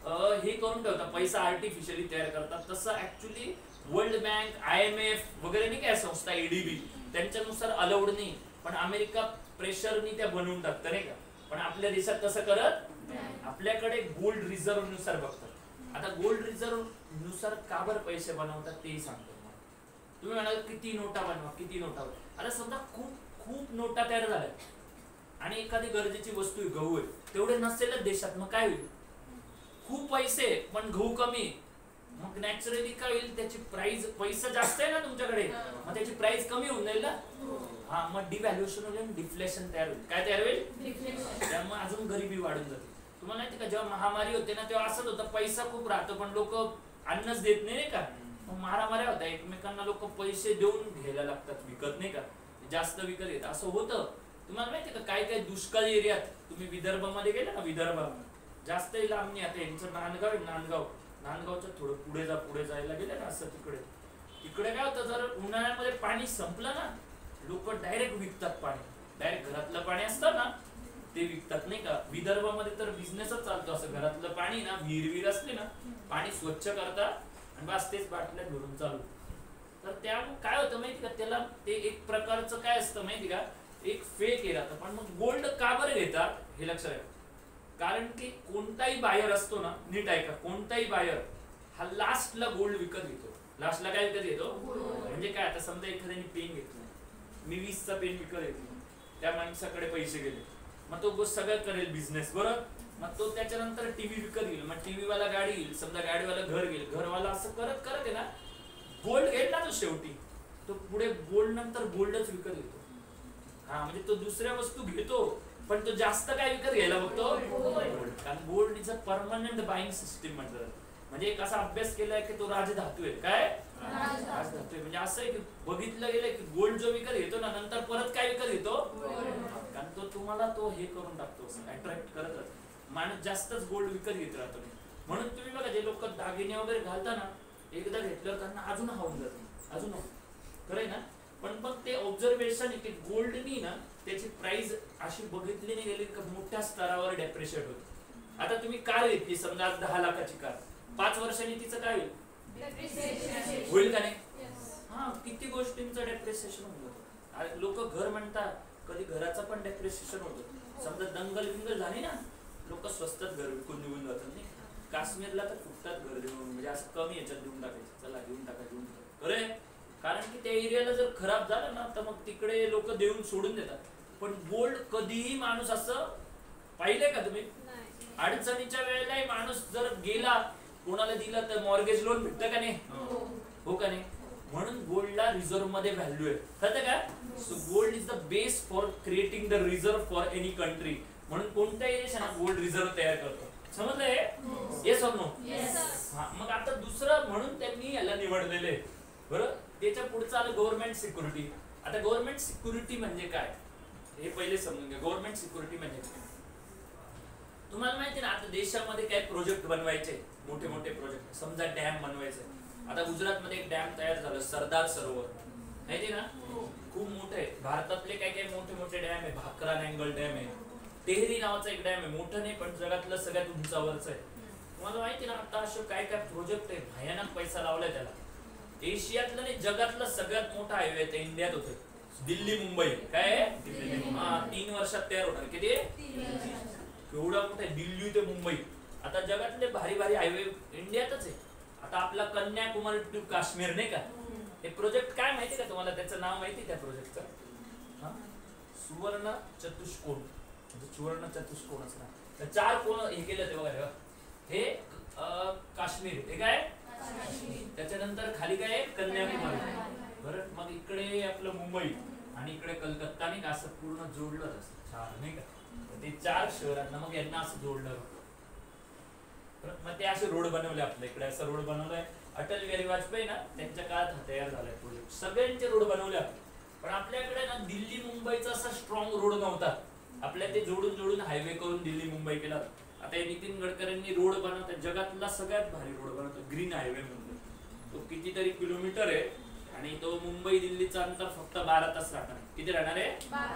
हे करून ठेवतात, पैसा आर्टिफिशियली तयार करतात. तसं actually World Bank, I M F वगैरे नाही काय संस्था, एडीबी, त्यांच्यानुसार अलाउड नाही, पण अमेरिका प्रेशरनी त्या बनवून टाकतं नाही का. पण आपल्या देशात तसं करत, आपल्याकडे गोल्ड रिझर्व्ह नुसार बघतात. आता गोल्ड रिझर्व्ह नुसार का बरं पैसे बनवतात तेही सांगतो. तुम्ही म्हणाल किती नोटा बनवा, किती नोटा बनवा. आता समजा खूप खूप नोटा तयार झाल्या आणि एखादी गरजेची वस्तू गहू आहे, तेवढे नसेलच देशात, मग काय होईल? खूप पैसे पण गहू कमी, मग नॅचरली काय होईल, त्याची प्राइस, पैसा जास्त आहे ना तुमच्याकडे, मग त्याची प्राइस कमी होऊन जाईल ना. हा, मग डिव्हॅल्युएशन होईल, डिफ्लेशन तयार होईल. काय तयार होईल? डिफ्लेशन. त्यामुळे अजून गरिबी वाढून जाते. तुम्हाला माहिती का, जेव्हा महामारी होते ना, तेव्हा असंच होतं, पैसा खूप राहतो पण लोक अन्नच देत नाही का. मग मारामाऱ्या होत्या एकमेकांना, लोक पैसे देऊन घ्यायला लागतात, विकत नाही का, जास्त विकत येत. असं होतं. तुम्हाला माहिती का, काय काय दुष्काळी एरियात, तुम्ही विदर्भामध्ये गेले ना, विदर्भ जास्त लांब नाही. आता यांचं नांदगाव आहे, नांदगाव नांदगावचं थोडं पुढे जा, पुढे जायला गेले ना असं, तिकडे तिकडे काय होतं, जर उन्हाळ्यामध्ये पाणी संपलं ना, लोक डायरेक्ट विकतात पाणी. डायरेक्ट घरातलं पाणी असतं ना, ते विकतात नाही का. विदर्भामध्ये तर बिझनेसच चालतो असं, घरातलं पाणी ना, विहीर विहीर असते ना, पाणी स्वच्छ करतात आणि बस तेच बाटल्यात भरून चालू. तर त्या काय होतं माहिती का, त्याला ते एक प्रकारचं काय असतं माहिती का, एक फेक हे राहतं. पण मग गोल्ड का बरं घेतात हे लक्षात आहे. कारण की कोणताही बायर असतो ना, नीट ऐका, कोणताही बायर हा लास्टला गोल्ड विकत घेतो. लास्टला काय विकत घेतो? म्हणजे काय, आता समजा एखाद्याने पेन घेतला, मी वीसचा पेन विकत घेतला, त्या माणसाकडे पैसे गेले, मग तो सगळं करेल बिझनेस, बरोबर. मग तो त्याच्यानंतर टीव्ही विकत घेईल, मग टीव्ही वाला गाडी घेईल, समजा गाडीवाला घर घेईल, घरवाला असं करत करत आहे ना, गोल्ड घेईल ना तो शेवटी, तो पुढे गोल्ड नंतर गोल्डच विकत घेतो. हा, म्हणजे तो दुसऱ्या वस्तू घेतो पण तो जास्त काय विकत घ्यायला बघतो? कारण gold is a permanent buying system म्हणतात. म्हणजे एक असा अभ्यास केलाय की तो राजधातू आहे. काय राजधातू आहे म्हणजे असं आहे की बघितलं गेलंय की गोल्ड जो विकत घेतो ना, नंतर परत काय विकत घेतो? कारण तो तुम्हाला तो हे करून टाकतो, अट्रॅक्ट करत राहतो. माणूस जास्तच गोल्ड विकत घेत राहतो. म्हणून तुम्ही बघा, जे लोक दागिने वगैरे घालताना, एकदा घेतल्यावर त्यांना अजून हावून जातं, अजून खरंय ना. पण मग ते ऑब्झर्वेशन आहे की गोल्डनी ना त्याची प्राइस अशी बघितली नाही गेली की मोठ्या स्तरावर डेप्रिशिएट होते. आता तुम्ही कार घेतली समजा आज दहा लाखाची कार, पाच वर्षांनी तिचं काय होईल? होईल का नाही? हा, किती गोष्टींचं डेप्रिसिएशन होतं. लोक घर म्हणतात, कधी घराचं पण डेप्रिसिएशन होतं. समजा दंगल विंगल झाली ना, लोक स्वस्तात घर विकून निघून जातात. नाही, काश्मीरला तर फुटतात घर देऊन, म्हणजे असं कमी याच्यात देऊन टाकायचं, चला घेऊन टाका घेऊन टाका, अरे कारण की त्या एरियाला जर खराब झालं ना, तर मग तिकडे लोक देऊन सोडून देतात. पण गोल्ड कधीही माणूस असं पाहिलंय का तुम्ही? अडचणीच्या वेळेलाही माणूस जर गेला, कोणाला दिला तर मॉर्गेज लोन भेटतं का नाही? हो का नाही? म्हणून गोल्डला रिझर्व्ह मध्ये व्हॅल्यू आहे, कळतं का? So gold is the base for creating the reserve for any country. म्हणून कोणत्याही देशाने गोल्ड रिझर्व्ह तयार करतो. समजलंय? Yes or no? हा, मग आता दुसरं म्हणून त्यांनी याला निवडलेले बरं. त्याच्या पुढचं आलं गव्हर्नमेंट सिक्युरिटी. आता गव्हर्नमेंट सिक्युरिटी म्हणजे काय हे पहिले समजून घ्या. गव्हर्नमेंट सिक्युरिटी म्हणजे तुम्हाला माहिती ना आता देशामध्ये काय प्रोजेक्ट बनवायचे, मोठे मोठे प्रोजेक्ट, समजा डॅम बनवायचे. आता गुजरात मध्ये एक डॅम तयार झालं, सरदार सरोवर, माहिती ना, खूप मोठे आहे. भारतातले काय काय मोठे मोठे डॅम आहे, भाकरा नँगल डॅम आहे, तेहरी नावाचा एक डॅम आहे, मोठं नाही पण जगातलं सगळ्यात उंचावरच आहे. तुम्हाला माहिती ना आता असं काय काय प्रोजेक्ट आहे, भयानक पैसा लावलाय त्याला. एशियातलं नाही जगातलं सगळ्यात मोठा हायवे ते इंडियात होते, दिल्ली मुंबई. काय हा तीन वर्षात तयार होणार. किती एवढा मोठा आहे, दिल्ली ते मुंबई. आता जगातले भारी भारी हायवे इंडियातच आहे. आता आपला कन्याकुमारी टू काश्मीर नाही का, हे प्रोजेक्ट काय माहिती का तुम्हाला, त्याचं नाव माहिती त्या प्रोजेक्टचं? सुवर्ण चतुष्कोण, म्हणजे सुवर्ण चतुष्कोण असणार. चार कोण हे केलं ते बघा, हे काश्मीर, हे काय त्याच्यानंतर खाली काय कन्याकुमारी, बरं. मग इकडे आपलं मुंबई आणि इकडे कलकत्ता, नाही का, असं पूर्ण जोडलं असं चार, नाही का. ते चार शहरांना मग यांना असं जोडलं. मग ते असे रोड बनवले आपल्या इकडे, असं रोड बनवलाय. अटल बिहारी वाजपेयी ना त्यांच्या काळात तयार झालाय प्रोजेक्ट, सगळ्यांचे रोड बनवले. पण आपल्याकडे ना दिल्ली मुंबईचा असा स्ट्रॉंग रोड नव्हता. आपल्या ते जोडून जोडून हायवे करून दिल्ली मुंबई केला. आता नितीन गडकरींनी रोड बनवतात, जगातला सगळ्यात भारी रोड बनवतो, ग्रीन हायवे म्हणतो. तो कितीतरी किलोमीटर आहे आणि तो मुंबई दिल्लीचा अंतर फक्त बारा तास राहणार. किती राहणार आहे?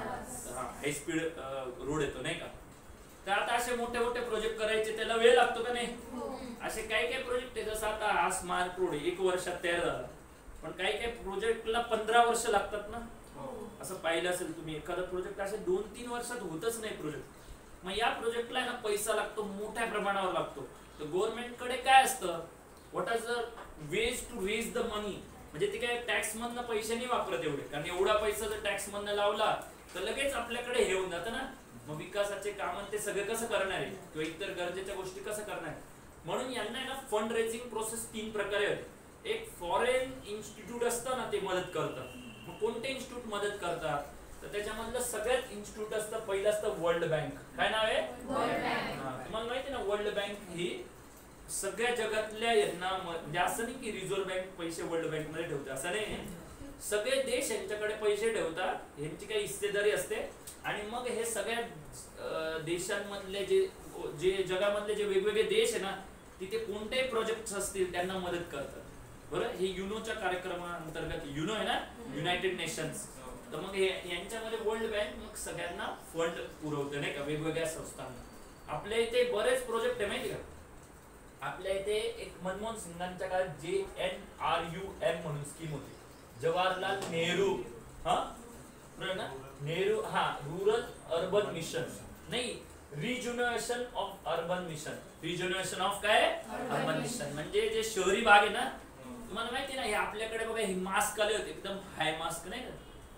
हा, हाय स्पीड रोड येतो, नाही का. तर आता असे मोठे मोठे प्रोजेक्ट करायचे, त्याला वेळ लागतो का नाही? असे काही काही प्रोजेक्ट आहे, जसं आता हा स्मार्ट रोड एक वर्षात तयार झाला, पण काही काही प्रोजेक्टला पंधरा वर्ष लागतात ना. असं पाहिलं असेल तुम्ही, एखादा प्रोजेक्ट असे दोन तीन वर्षात होतच नाही प्रोजेक्ट. मग या प्रोजेक्टला ना पैसा लागतो, मोठ्या प्रमाणावर लागतो. तर गव्हर्नमेंट कडे काय असतं, what are the ways to raise the money, म्हणजे ते काय टॅक्स मधनं पैसे नाही वापरत एवढे, कारण एवढा पैसा जर टॅक्स मधनं लावला तर लगेच आपल्याकडे हे होऊन जातं ना. मग विकासाचे काम ते सगळे कसं करणार आहे, किंवा इतर गरजेच्या गोष्टी कसं करणार आहे. म्हणून यांना ना फंड रेझिंग प्रोसेस तीन प्रकारे होते. एक फॉरेन इन्स्टिट्यूट असतं ना, ते मदत करतं. मग कोणते इन्स्टिट्यूट मदत करतात, तर त्याच्यामधलं सगळ्यात इन्स्टिट्यूट असतं, पहिलं असतं वर्ल्ड बँक. काय नाव आहे? तुम्हाला माहिती ना, वर्ल्ड बँक ही सगळ्या जगातल्या यांना, म्हणजे असं नाही की रिझर्व्ह बँक पैसे वर्ल्ड बँक मध्ये ठेवते, असं नाही. सगळे देश यांच्याकडे पैसे ठेवतात, यांची काही हिस्सेदारी असते. आणि मग हे सगळ्या देशांमधले जे जे जगामधले जे वेगवेगळे देश आहे ना, तिथे कोणतेही प्रोजेक्ट असतील त्यांना मदत करतात. बरं, हे युनोच्या कार्यक्रमाअंतर्गत, युनो आहे ना, युनायटेड नेशन्स. तर मग हे यांच्यामध्ये वर्ल्ड बँक मग सगळ्यांना फंड पुरवते, नाही का, वेगवेगळ्या संस्थांना. आपल्या इथे बरेच प्रोजेक्ट आहे माहिती का. आपल्या इथे एक मनमोहन सिंगांच्या काळात जे एन आर यू एम म्हणून स्कीम होती, जवाहरलाल नेहरू हा ना नेहरू हा रूरल अर्बन मिशन, नाही rejuvenation of urban mission. Rejuvenation of काय? Urban mission. म्हणजे जे शहरी भाग आहे ना, तुम्हाला माहिती ना, हे आपल्याकडे बघा, हे मास्क आले होते, एकदम हाय मास्क, नाही का,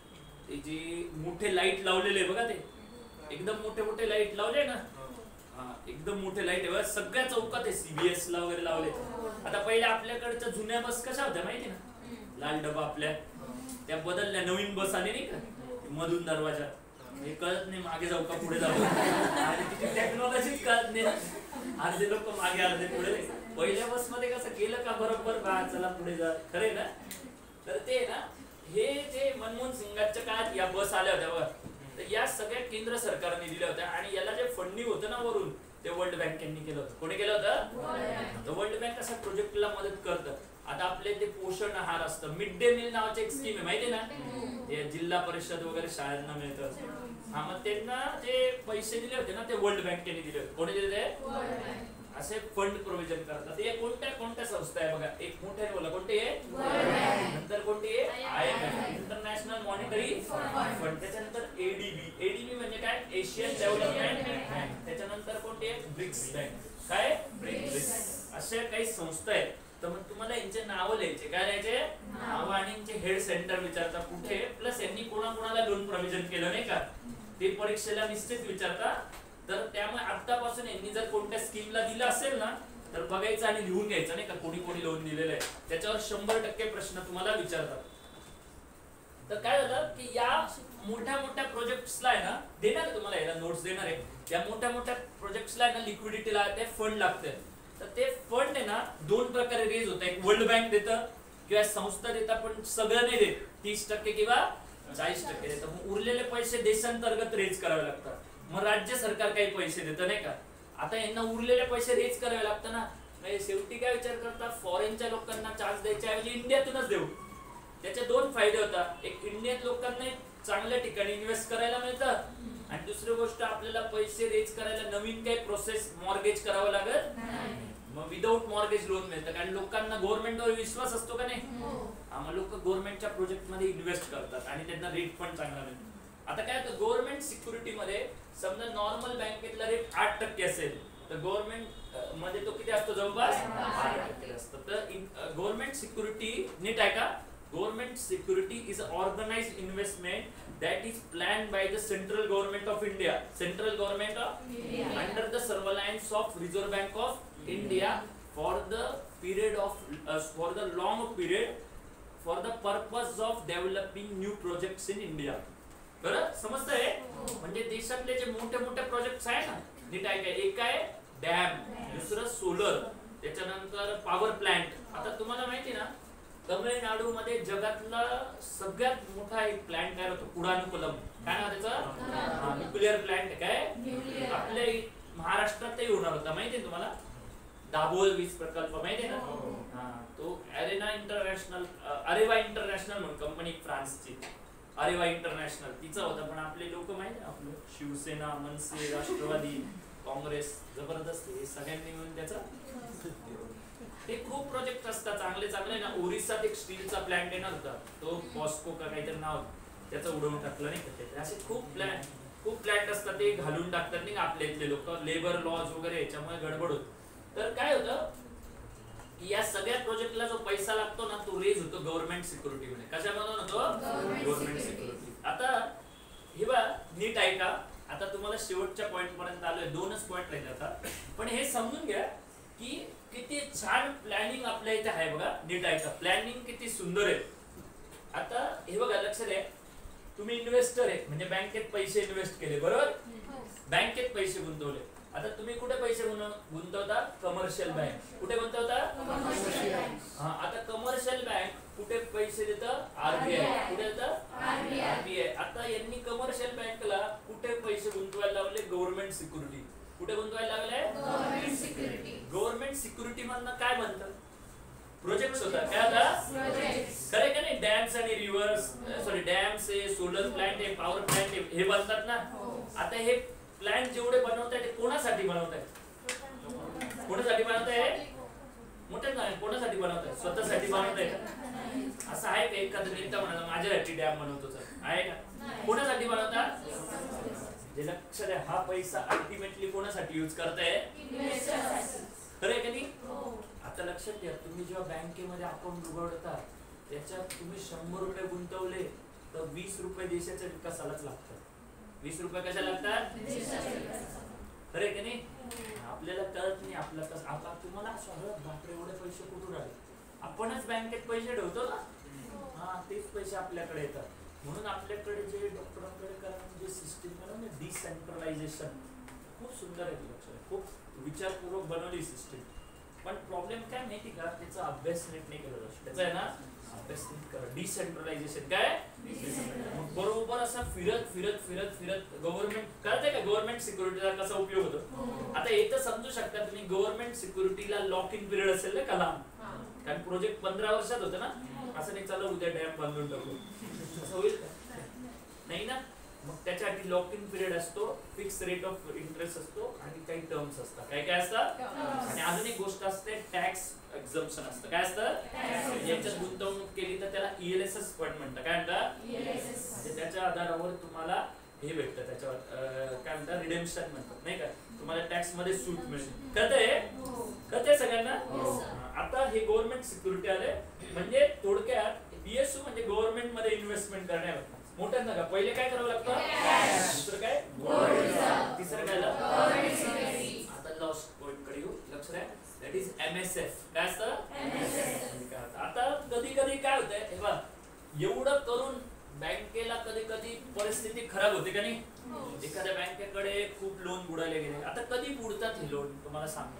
ते जे मोठे लाईट लावलेले बघा, ते एकदम मोठे मोठे लाईट लावले ना, हा एकदम मोठे लाईट आहे बघा, सगळ्या चौकात आहे, सीबीएस ला वगैरे लावले. आता पहिले आपल्याकडच्या जुन्या बस कशा होत्या माहिती ना, लाल डबा, आपल्या त्या बदलल्या, नवीन बस आली नाही का, मधून दरवाजा, हे कळत नाही मागे जाऊ का पुढे जाऊ, आणि तिथे टेक्नॉलॉजीच कळत नाही. अर्धे लोक मागे अर्धे पुढे. पहिल्या बस मध्ये कसं केलं का बरोबर बा चला पुढे जा, खरे ना. तर ते ना, हे जे मनमोहन सिंगांच्या काळात या बस आल्या होत्या बघा, तर या सगळ्या केंद्र सरकारने दिल्या होत्या. आणि याला जे फंडिंग होतं ना वरून, ते वर्ल्ड बँकेने केलं होतं. कोणी केलं होतं? तर वर्ल्ड बँक अशा प्रोजेक्टला मदत करतं. आता आपले ते पोषण आहार असतं, मिड डे मील नावाची एक स्कीम आहे माहिती ना, ते जिल्हा परिषद वगैरे शाळांना मिळतं. हा, मग त्यांना जे पैसे दिले होते ना, ते वर्ल्ड बँकेने दिले होते. कोणी दिले ते? असे फंड प्रोव्हिजन करतात. हे कोणत्या कोणत्या संस्था आहे बघा, एक मोठ्याने बोला, कोणती आहे? नंतर कोणती आहे? I M F, International Monetary Fund. त्याच्यानंतर एडीबी. एडीबी म्हणजे काय? Asian Development Bank. त्याच्यानंतर कोणती आहे? BRICS bank. काय? ब्रिक्स. अशा काही संस्था आहेत. तर मग तुम्हाला यांचे नाव लिहायचे, काय लिहायचे? नाव आणि यांचे हेड सेंटर विचारता कुठे, प्लस यांनी कोणाकोणाला लोन प्रोव्हिजन केलं नाही का, ते परीक्षेला निश्चित विचारता. तर त्यामुळे आतापासून यांनी जर कोणत्या स्कीमला दिलं असेल ना, तर बघायचं आणि लिहून घ्यायचं, नाही का, कोणी कोणी लोन दिलेलं आहे. त्याच्यावर शंभर टक्के प्रश्न तुम्हाला विचारतात. तर काय झालं की या मोठ्या मोठ्या प्रोजेक्ट्सला आहे ना, देणार तुम्हाला याला नोट्स देणार आहे, या मोठ्या मोठ्या प्रोजेक्ट्सला आहे ना, लिक्विडिटीला ते फंड लागते. तर ते फंड आहे ना, दोन प्रकारे रेज होतं. एक वर्ल्ड बँक देतं किंवा संस्था देतात, पण सगळं नाही देत, तीस टक्के किंवा चाळीस टक्के देतं. मग उरलेले पैसे देशांतर्गत रेज करावे लागतात. मग राज्य सरकार काही पैसे देतं, नाही का. आता यांना उरलेले पैसे रेज करावे लागतं ना, म्हणजे शेवटी काय विचार करतात, फॉरेनच्या लोकांना चान्स द्यायच्या ऐवजी इंडियातूनच देऊ. त्याचे दोन फायदे होतात, एक इंडियन लोकांना चांगल्या ठिकाणी इन्व्हेस्ट करायला मिळतं, आणि दुसरी गोष्ट आपल्याला पैसे रेज करायला नवीन काही प्रोसेस मॉर्गेज करावं लागत नाही. मग विदाऊट मॉर्गेज लोन मिळतं, कारण लोकांना गव्हर्नमेंटवर विश्वास असतो का नाही. मग लोक गव्हर्नमेंटच्या प्रोजेक्ट मध्ये इन्व्हेस्ट करतात आणि त्यांना रेट पण चांगला मिळतो. आता काय होतं, गव्हर्नमेंट सिक्युरिटी मध्ये समजा नॉर्मल बँकेतला रेट आठ टक्के असेल तर गव्हर्नमेंट मध्ये तो किती असतो, जवळपास बारा टक्के असतो. तर गव्हर्नमेंट सिक्युरिटी नीट आहे का, government security is an organized investment that is planned by the central government of India, central government of India, under the surveillance of Reserve Bank of India for the period of uh, for the long period for the purpose of developing new projects in India. बरं समजतंय, म्हणजे देशातले जे मोठे मोठे प्रोजेक्ट्स आहे ना, नीट आहे काय, एक आहे डॅम, दुसरं सोलर, त्याच्यानंतर पॉवर प्लांट. आता तुम्हाला माहिती ना, तमिळनाडू मध्ये जगातला सगळ्यात मोठा एक प्लांट तयार होतो, कुडानुकुलम. काय नाव त्याचा, न्यूक्लिअर प्लांट. काय आपल्या महाराष्ट्रातही होणार होता, माहितीये तुम्हाला, दाभोळ वीज प्रकल्प माहितीये ना. हा, तो अरेना इंटरनॅशनल, अरेवा इंटरनॅशनल म्हणून कंपनी फ्रान्सची, अरेवा इंटरनॅशनल तिचा होता. पण आपले लोक माहिती आपलं शिवसेना, मनसे, राष्ट्रवादी काँग्रेस जबरदस्त हे सगळ्यांनी मिळून त्याचा ते खूप प्रोजेक्ट असतात चांगले चांगले ना. ओरिसात एक स्टीलचा प्लांट येणार होता, तो पॉस्को का काहीतरी नाव, त्याचं उडवून टाकलं नाही का. असे खूप प्लॅन खूप प्लॅन्ट असतात, ते घालून टाकतात नाही का आपल्या इथले लोक, लेबर लॉज वगैरे याच्यामुळे गडबड होत. तर काय होतं की या सगळ्या प्रोजेक्टला जो पैसा लागतो ना, तो रेज होतो गव्हर्नमेंट सिक्युरिटी मध्ये. कशामधून होतो, गव्हर्नमेंट सिक्युरिटी. आता हे बा नीट आहे का, आता तुम्हाला शेवटच्या पॉइंट पर्यंत आलोय, दोनच पॉइंट राहिले आता, पण हे समजून घ्या की किती छान प्लॅनिंग आपल्या इथे आहे बघा. नीट आहे का, प्लॅनिंग किती सुंदर आहे. आता हे बघा लक्षात आहे, तुम्ही इन्व्हेस्टर आहे म्हणजे बँकेत पैसे इन्व्हेस्ट केले, बरोबर, बँकेत पैसे गुंतवले. आता तुम्ही कुठे पैसे गुंतवता, कमर्शियल बँक. कुठे गुंतवता, हा. आता कमर्शियल बँक कुठे पैसे देतं, आरबीआय. कुठे देतं, आरबीआय. आता यांनी कमर्शियल बँकला कुठे पैसे गुंतवायला लावले, गव्हर्नमेंट सिक्युरिटी. कुठे गुंतवायला लागले, गव्हर्नमेंट सिक्युरिटी. गव्हर्नमेंट सिक्युरिटी मधनं काय बनतं, प्रोजेक्ट्स होतात. काय होता, प्रोजेक्ट्स. खरे का नाही, डॅम्स आणि रिव्हर्स, सॉरी डॅम्स आहे, सोलर प्लांट आहे, पॉवर प्लांट आहे, हे बनतात ना. आता हे प्लांट जेवढे बनवताय ते कोणासाठी बनवताय, कोणासाठी बनवताय, मोठे नाही, कोणासाठी बनवताय, स्वतःसाठी बनवताय. असं आहे का एखादं नेता म्हणाला माझ्यासाठी डॅम बनवतो, आहे का, कोणासाठी बनवतात. लक्ष द्या, हा पैसा अल्टिमेटली कोणासाठी यूज करताय, खरंय का नाही. आता लक्षात घ्या, तुम्ही जेव्हा बँकेमध्ये अकाउंट उघडता त्याच्यात तुम्ही शंभर रुपये गुंतवले तर वीस रुपये देशाच्या विकासालाच लागतात. वीस रुपये कशाला लागतात, खरंय का नाही. आपल्याला कळत नाही आपलं कसं. आता तुम्हाला असं बापरे एवढे पैसे कुठून आले, आपणच बँकेत पैसे ठेवतो ना, हा तेच पैसे आपल्याकडे येतात. म्हणून आपल्याकडे जे डॉक्टरांकडे करायचं जे सिस्टीम आहे डिसेंट्रलायझेशन खूप सुंदर आहे, खूप विचारपूर्वक बनवली सिस्टीम. पण प्रॉब्लेम काय माहिती का, त्याचा अभ्यास नीट नाही केला जातो. त्याचा आहे ना अभ्यास नीट करा. डिसेंट्रलायझेशन काय, बरोबर असं फिरत फिरत फिरत फिरत गव्हर्नमेंट कळतंय का, गव्हर्नमेंट सिक्युरिटीला कसा उपयोग होतो. आता इथं समजू शकता तुम्ही, गव्हर्नमेंट सिक्युरिटीला लॉक इन पिरियड असेल ना कलाम, कारण प्रोजेक्ट पंधरा वर्षात होतं ना. असं नाही चालू उद्या डॅम बांधून टाकू, असं होईल का, नाही ना. मग त्याच्यासाठी लॉक इन पिरियड असतो, फिक्स रेट ऑफ इंटरेस्ट असतो आणि काही टर्म्स असतात. काय काय असतात, आणि अजून एक गोष्ट असते टॅक्स एक्झम्पशन असतं. काय असतं, याच्यात गुंतवणूक केली तर त्याला ईएलएसएस फंड म्हणतात. काय म्हणतात, म्हणजे त्याच्या आधारावर तुम्हाला हे भेटतं, त्याच्यावर काय म्हणतात रिडेम्पशन म्हणतात, नाही का, तुम्हाला टॅक्स मध्ये सूट मिळेल. कळतंय, कळतंय सगळ्यांना. आता हे गव्हर्नमेंट सिक्युरिटी आले, म्हणजे थोडक्यात बीएसयू म्हणजे गव्हर्नमेंट मध्ये इन्व्हेस्टमेंट करण्यावर मोठ्या नका. पहिले काय करावं लागतं, दुसरं काय, तिसरं काय, आता लास्ट पॉइंट कडे येऊ, लक्ष द्या, दॅट इज एमएसएफ. काय असतं, आता कधी कधी काय होतंय, हे बघा एवढं करून बँकेला कधी कधी परिस्थिती खराब होते का नाही. एखाद्या बँकेकडे खूप लोन बुडाले गेले, आता कधी बुडतात हे लोन तुम्हाला सांगतो.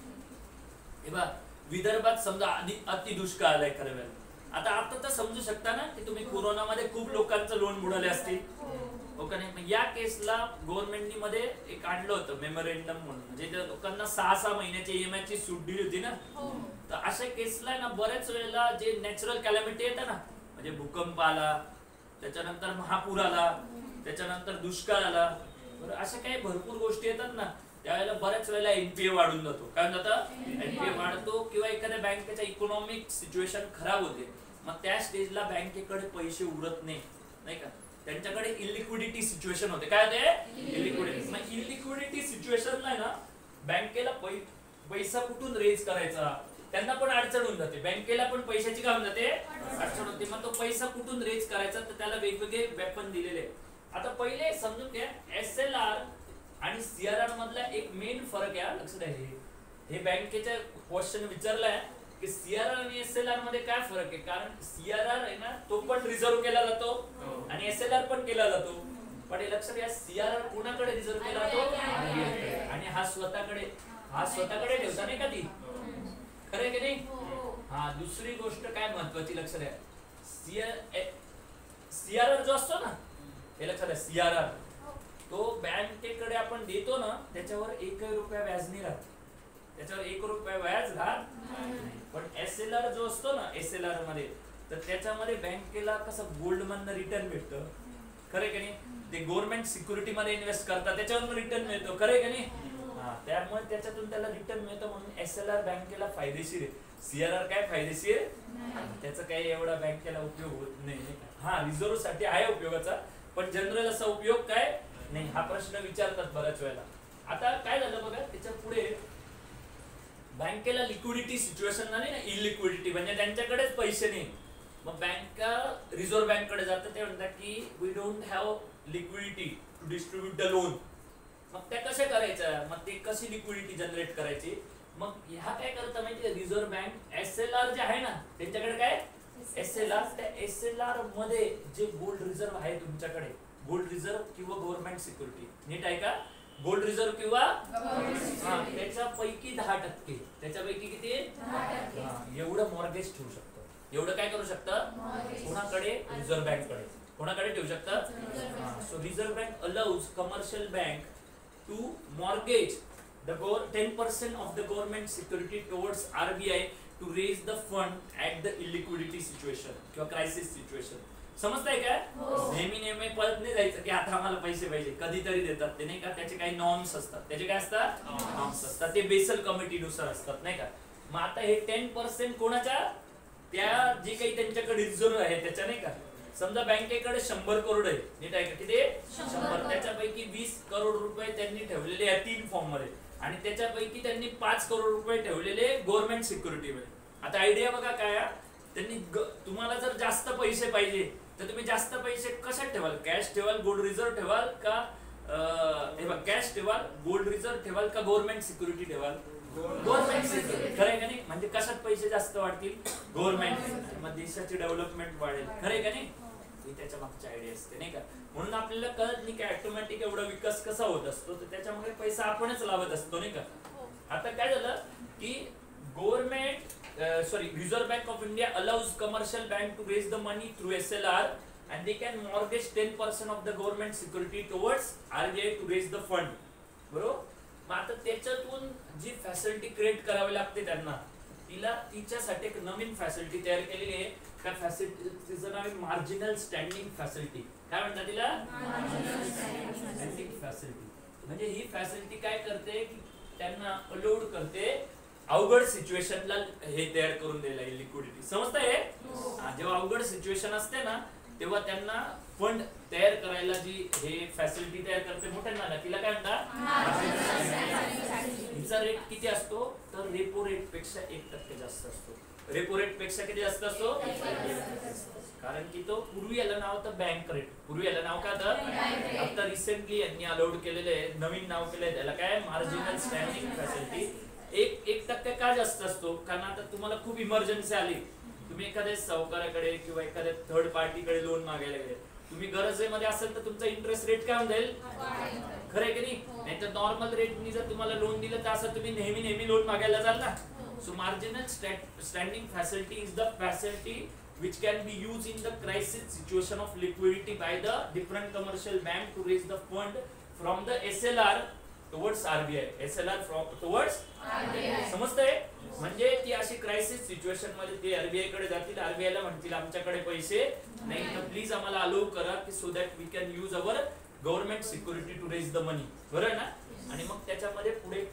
हे बघा विदर्भात समजा आधी अति दुष्काळ आलाय खरं वेळेला. आता आता तर समजू शकता ना की तुम्ही कोरोनामध्ये खूप लोकांचं लोन बुडाले असतील. हो का नाही. मग या केसला गव्हर्नमेंटनी मध्ये एक आणलं होतं मेमोरेंडम म्हणून, म्हणजे त्या लोकांना सहा सहा महिन्याची ईएमआय ची सूट दिली होती ना. तर अशा केसला ना बऱ्याच वेळेला जे नॅचरल कॅलॅमिटी येतं ना, म्हणजे भूकंप आला, त्याच्यानंतर महापूर आला, त्याच्यानंतर दुष्काळ आला, बरं अशा काही भरपूर गोष्टी येतात ना, त्यावेळेला बऱ्याच वेळेला एनपीए वाढून जातो. काय जातं? एनपीए वाढतो, किंवा एखाद्या बँकेच्या इकॉनॉमिक सिच्युएशन खराब होते. मग त्या स्टेजला बँकेकडे पैसे उरत नाही, नाही का, त्यांच्याकडे इलिक्विडिटी सिच्युएशन होते. काय होते? इलिक्विडिटी. मग इलिक्विडिटी सिच्युएशनला ना बँकेला पैसा कुठून रेज करायचा, त्यांना पण अडचण होऊन जाते. बँकेला पण पैशाची काय होऊन जाते? अडचण होते. मग तो पैसा कुठून रेज करायचा, तर त्याला वेगवेगळे वेपन दिलेले. आता पहिले समजून घ्या, एसएलआर आणि सीआरआर मधला एक मेन फरक आहे, लक्षात आहे. हे बँकेच्या क्वेश्चन विचारलाय की सीआरआर आणि एसएलआर मध्ये काय फरक आहे. कारण सीआरआर आहे ना, तो पण रिझर्व केला जातो आणि एसएलआर पण केला जातो. पण हे लक्षात घ्या, सीआरआर कोणाकडे रिझर्व केला जातो? आणि हा स्वतःकडे हा स्वतःकडे ठेवता नाही का ती, खरं की नाही? हा. दुसरी गोष्ट काय महत्वाची लक्षात घ्या, सीआर सीआरआर जो असतो ना, हे लक्षात घ्या, सीआरआर तो बँकेकडे आपण देतो ना, त्याच्यावर एकही रुपया व्याज नाही राहत, त्याच्यावर एक रुपया व्याज राहत. पण एसएलआर जो असतो ना, एसएलआर मध्ये तर त्याच्यामध्ये बँकेला कसं गोल्ड मधनं रिटर्न भेटतं, खरं की नाही? ते गव्हर्नमेंट सिक्युरिटी मध्ये इन्व्हेस्ट करतात, त्याच्यावर रिटर्न मिळतो, खरं की नाही? हा. त्यामुळे त्याच्यातून त्याला रिटर्न मिळतं, म्हणून एसएलआर बँकेला फायदेशीर आहे. सीआरआर काय फायदेशीर? त्याचा काही एवढा बँकेला उपयोग होत नाही. हा, रिझर्व्ह साठी आहे उपयोगाचा, पण जनरल असा उपयोग काय नाही. हा प्रश्न विचारतात बऱ्याच वेळेला. आता काय झालं बघा, त्याच्या पुढे बँकेला लिक्विडिटी सिच्युएशन नाही ना, इलिक्विडिटी म्हणजे त्यांच्याकडेच पैसे नाही. मग बँका रिझर्व्ह बँक कडे जातात, ते म्हणतात की we don't have liquidity to distribute the loan. मग त्या कशा करायच्या, मग ते कशी लिक्विडिटी जनरेट करायची. मग ह्या काय करतात माहिती, रिझर्व्ह बँक एसएलआर जे आहे ना, त्यांच्याकडे काय एसएलआर, त्या एसएलआर मध्ये जे गोल्ड रिझर्व्ह आहे तुमच्याकडे, गोल्ड रिझर्व्ह किंवा गव्हर्नमेंट सिक्युरिटी, नीट आहे का, गोल्ड रिझर्व्ह किंवा हा, त्याच्यापैकी दहा टक्के त्याच्यापैकी किती एवढं मॉर्गेज ठेवू शकतं. एवढं काय करू शकतं? कोणाकडे? रिझर्व्ह बँक कडे. कोणाकडे ठेवू शकतं? So Reserve Bank allows commercial bank to mortgage the ten percent of the government security towards R B I to raise the fund at the illiquidity situation किंवा crisis situation. समजताय का? नेहमी नेहमी पळत नाही जायचं की आता आम्हाला पैसे पाहिजे, कधीतरी देतात ते, नाही का. त्याचे काही नॉर्म्स असतात, त्याचे काय असतात? नॉर्म्स असतात, ते बेसल कमिटी नुसार असतात, नाही का. मग आता हे टेन पर्सेंट कोणाच्या, त्या जे काही त्यांच्याकडे रिझर्व्ह आहे त्याच्या, नाही का. समजा बँकेकडे शंभर करोड आहे, नीट आहे का, किती? शंभर. त्याच्यापैकी वीस करोड रुपये त्यांनी ठेवलेले आहे तीन फॉर्म मध्ये, आणि त्याच्यापैकी त्यांनी पाच करोड रुपये ठेवलेले गव्हर्नमेंट सिक्युरिटी मध्ये. आता आयडिया बघा काय, त्यांनी तुम्हाला जर जास्त पैसे पाहिजे तर तुम्ही जास्त पैसे कशात ठेवाल? कॅश ठेवाल, गोल्ड रिझर्व्ह ठेवाल का, हे बघ, कॅश ठेवाल, गोल्ड रिझर्व्ह ठेवाल का गव्हर्नमेंट सिक्युरिटी ठेवाल? Government security. खरंय का नाही? म्हणजे कशात पैसे जास्त वाढतील? गव्हर्नमेंट. मग देशाची डेव्हलपमेंट वाढेल, खरंय का नाही? ही त्याच्या मागची आयडिया असते, नाही का. म्हणून आपल्याला कळत नाही की ऑटोमॅटिक एवढा विकास कसा होत असतो, तर त्याच्यामुळे पैसा आपणच लावत असतो, नाही का. आता काय झालं की government sorry Reserve Bank of India allows commercial bank to raise the money through SLR and they can mortgage ten percent of the government security towards RBI to raise the fund. बरोबर. मग आता त्याच्यातून जी फॅसिलिटी क्रिएट करावी लागते त्यांना, तिला तिच्यासाठी एक नवीन फॅसिलिटी तयार केलेली आहे. त्या फॅसिलिटीचं नाव आहे मार्जिनल स्टँडिंग फॅसिलिटी. काय म्हणतात तिला? Standing facility. म्हणजे ही फॅसिलिटी काय करते की त्यांना अलाउड करते अवघड सिच्युएशनला हे तयार करून द्यायला, लिक्विडिटी. समजताय? जेव्हा अवघड सिच्युएशन असते ना, तेव्हा त्यांना फंड तयार करायला जी हे फॅसिलिटी तयार करते मोठ्यांना, तिला काय म्हणतात? हिचा रेट किती असतो तर रेपो रेट पेक्षा एक टक्के जास्त असतो. रेपो रेट पेक्षा किती जास्त असतो? कारण की तो पूर्वी याला नाव होतं बँक रेट. पूर्वी याला नाव काय होतं? आता रिसेंटली यांनी अलाउड केलेले नवीन नाव केलंय त्याला काय? Marginal standing facility. एक एक टक्के का जास्त असतो? कारण आता तुम्हाला खूप इमर्जन्सी आली, तुम्ही एखाद्या सावकाराकडे किंवा एखाद्या थर्ड पार्टीकडे लोन मागायला गेले, तुम्ही गरजेमध्ये असेल तर तुमचा इंटरेस्ट रेट काय होऊन जाईल? खरंय की नाही? नाही तर नॉर्मल रेटनी जर तुम्हाला लोन दिलं तर असं तुम्ही नेहमी नेहमी लोन मागायला जाल ना. So marginal standing facility is the facility which can be used in the crisis situation of liquidity by the different commercial bank to raise the fund from the S L R towards R B I. S L R from towards R B I. समजतंय? म्हणजे ती अशी क्रायसिस सिच्युएशन मध्ये ते आरबीआय कडे जातील, आरबीआय ला म्हणतील आमच्याकडे पैसे नाही तर प्लीज आम्हाला अलाउ करा की so that we can use our government security to raise the money. बरोबर ना? आणि मग त्याच्यामध्ये पुढे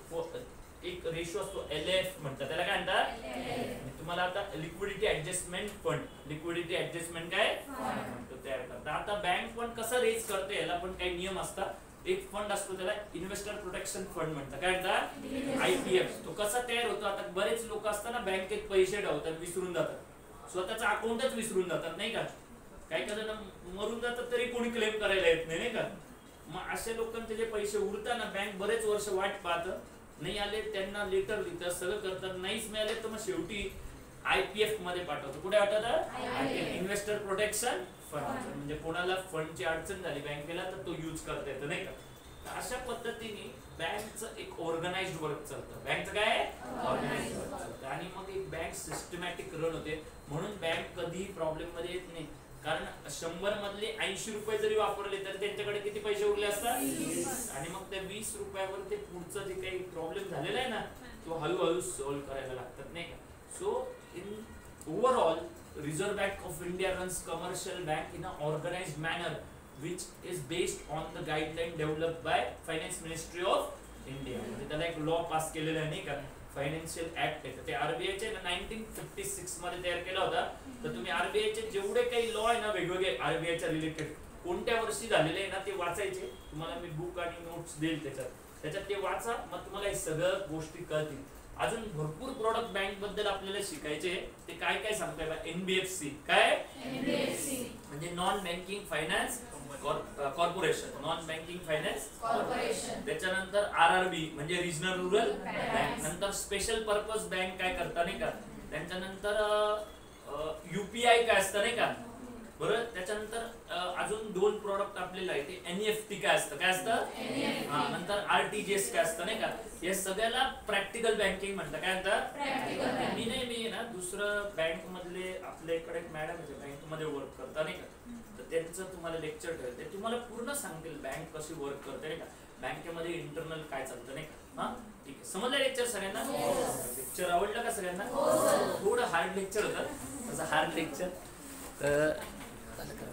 एक रेशो असतो एल एफ म्हणतात, त्याला काय म्हणतात? तुम्हाला आता liquidity adjustment fund, liquidity adjustment काय म्हणतो तयार करतात. आता बँक पण कसं रेज करते याला पण काही नियम असतात. एक फंड असतो त्याला इन्व्हेस्टर प्रोटेक्शन फंड म्हणतात, काय म्हणतात? I P F. तो कसा तयार होतो? आता बरेच लोक असताना बँकेत पैसे ठेवतात, विसरून जातात, स्वतःचा अकाउंटच विसरून जातात नाही का? काही काही जण मरून जातात तरी कोणी क्लेम करायला येत नाही नाही का? मग अशा लोकांचे जे पैसे उरताना बँक बरेच वर्ष वाट पाहतं, नाही आले त्यांना लेटर लिहितात, सगळं करतात, नाहीच मिळाले तर मग शेवटी आयपीएफ मध्ये पाठवतो. कुठे पाठवतात? Investor protection fund. म्हणजे कोणाला फंडची अडचण झाली बँकेला तर तो यूज करता येतो नाही का? अशा पद्धतीने बँकचं एक ऑर्गनाइज्ड वर्क चालतं. बँकचं काय ऑर्गनाइज्ड वर्क चालतं आणि मग एक बँक सिस्टमॅटिक रन होते. म्हणून बँक कधीही प्रॉब्लेम मध्ये येत नाही. कारण शंभर मधले ऐंशी रुपये जरी वापरले तर त्यांच्याकडे किती पैसे उरले असतात आणि मग त्या वीस रुपयावर ते पुढचं जे काही प्रॉब्लेम झालेला आहे ना तो हळूहळू सॉल्व्ह करायला लागतात नाही का? So in overall Reserve Bank of India runs commercial bank in a organised manner which is based on the guideline develop by finance ministry of India. म्हणजे त्याला एक लॉ पास केलेला आहे नाही का? फायनान्शियल ऍक्ट आहे. ते आरबीआयचे नाईन्टीन फिफ्टी सिक्स मध्ये तयार केला होता. तर तुम्ही आरबीआयचे जेवढे काही लॉ आहे ना वेगवेगळे आरबीआयच्या रिलेटेड कोणत्या वर्षी झालेले आहे ना ते वाचायचे. तुम्हाला मी बुक आणि नोट्स देईल त्याच्यात, त्याच्यात ते वाचा, मग तुम्हाला हे सगळं गोष्टी कळतील. अजून भरपूर प्रोडक्ट बँक बद्दल आपल्याला शिकायचे. ते काय काय सांगताय बा? एनबीएफसी काय? एनबीएफसी म्हणजे non banking finance corporation, non banking finance corporation. त्याच्यानंतर आरआरबी म्हणजे रिजनल रुरल बँक. नंतर स्पेशल पर्पज बँक काय करता नाही का? त्यांच्यानंतर यूपीआय काय असतं नाही का? बरोबर. त्याच्यानंतर अजून दोन प्रोडक्ट आपल्याला आहे ते एनईएफटी काय असतं? काय असतं? हा. नंतर आरटीजीएस काय असतं नाही का? या सगळ्याला प्रॅक्टिकल बँकिंग म्हणतात. काय म्हणतात? मी नाही मी ना दुसरं बँक मधले आपल्या इकडे एक मॅडम आहे बँक मध्ये वर्क करता नाही का? तर त्यांचं तुम्हाला लेक्चर ठेवलं ते तुम्हाला पूर्ण सांगतील बँक कशी वर्क करते नाही का? बँकेमध्ये इंटरनल काय चालतं नाही का? हा ठीक आहे. समजलं लेक्चर सगळ्यांना? लेक्चर आवडलं का सगळ्यांना? थोडं हार्ड लेक्चर होतं, तसं हार्ड लेक्चर तर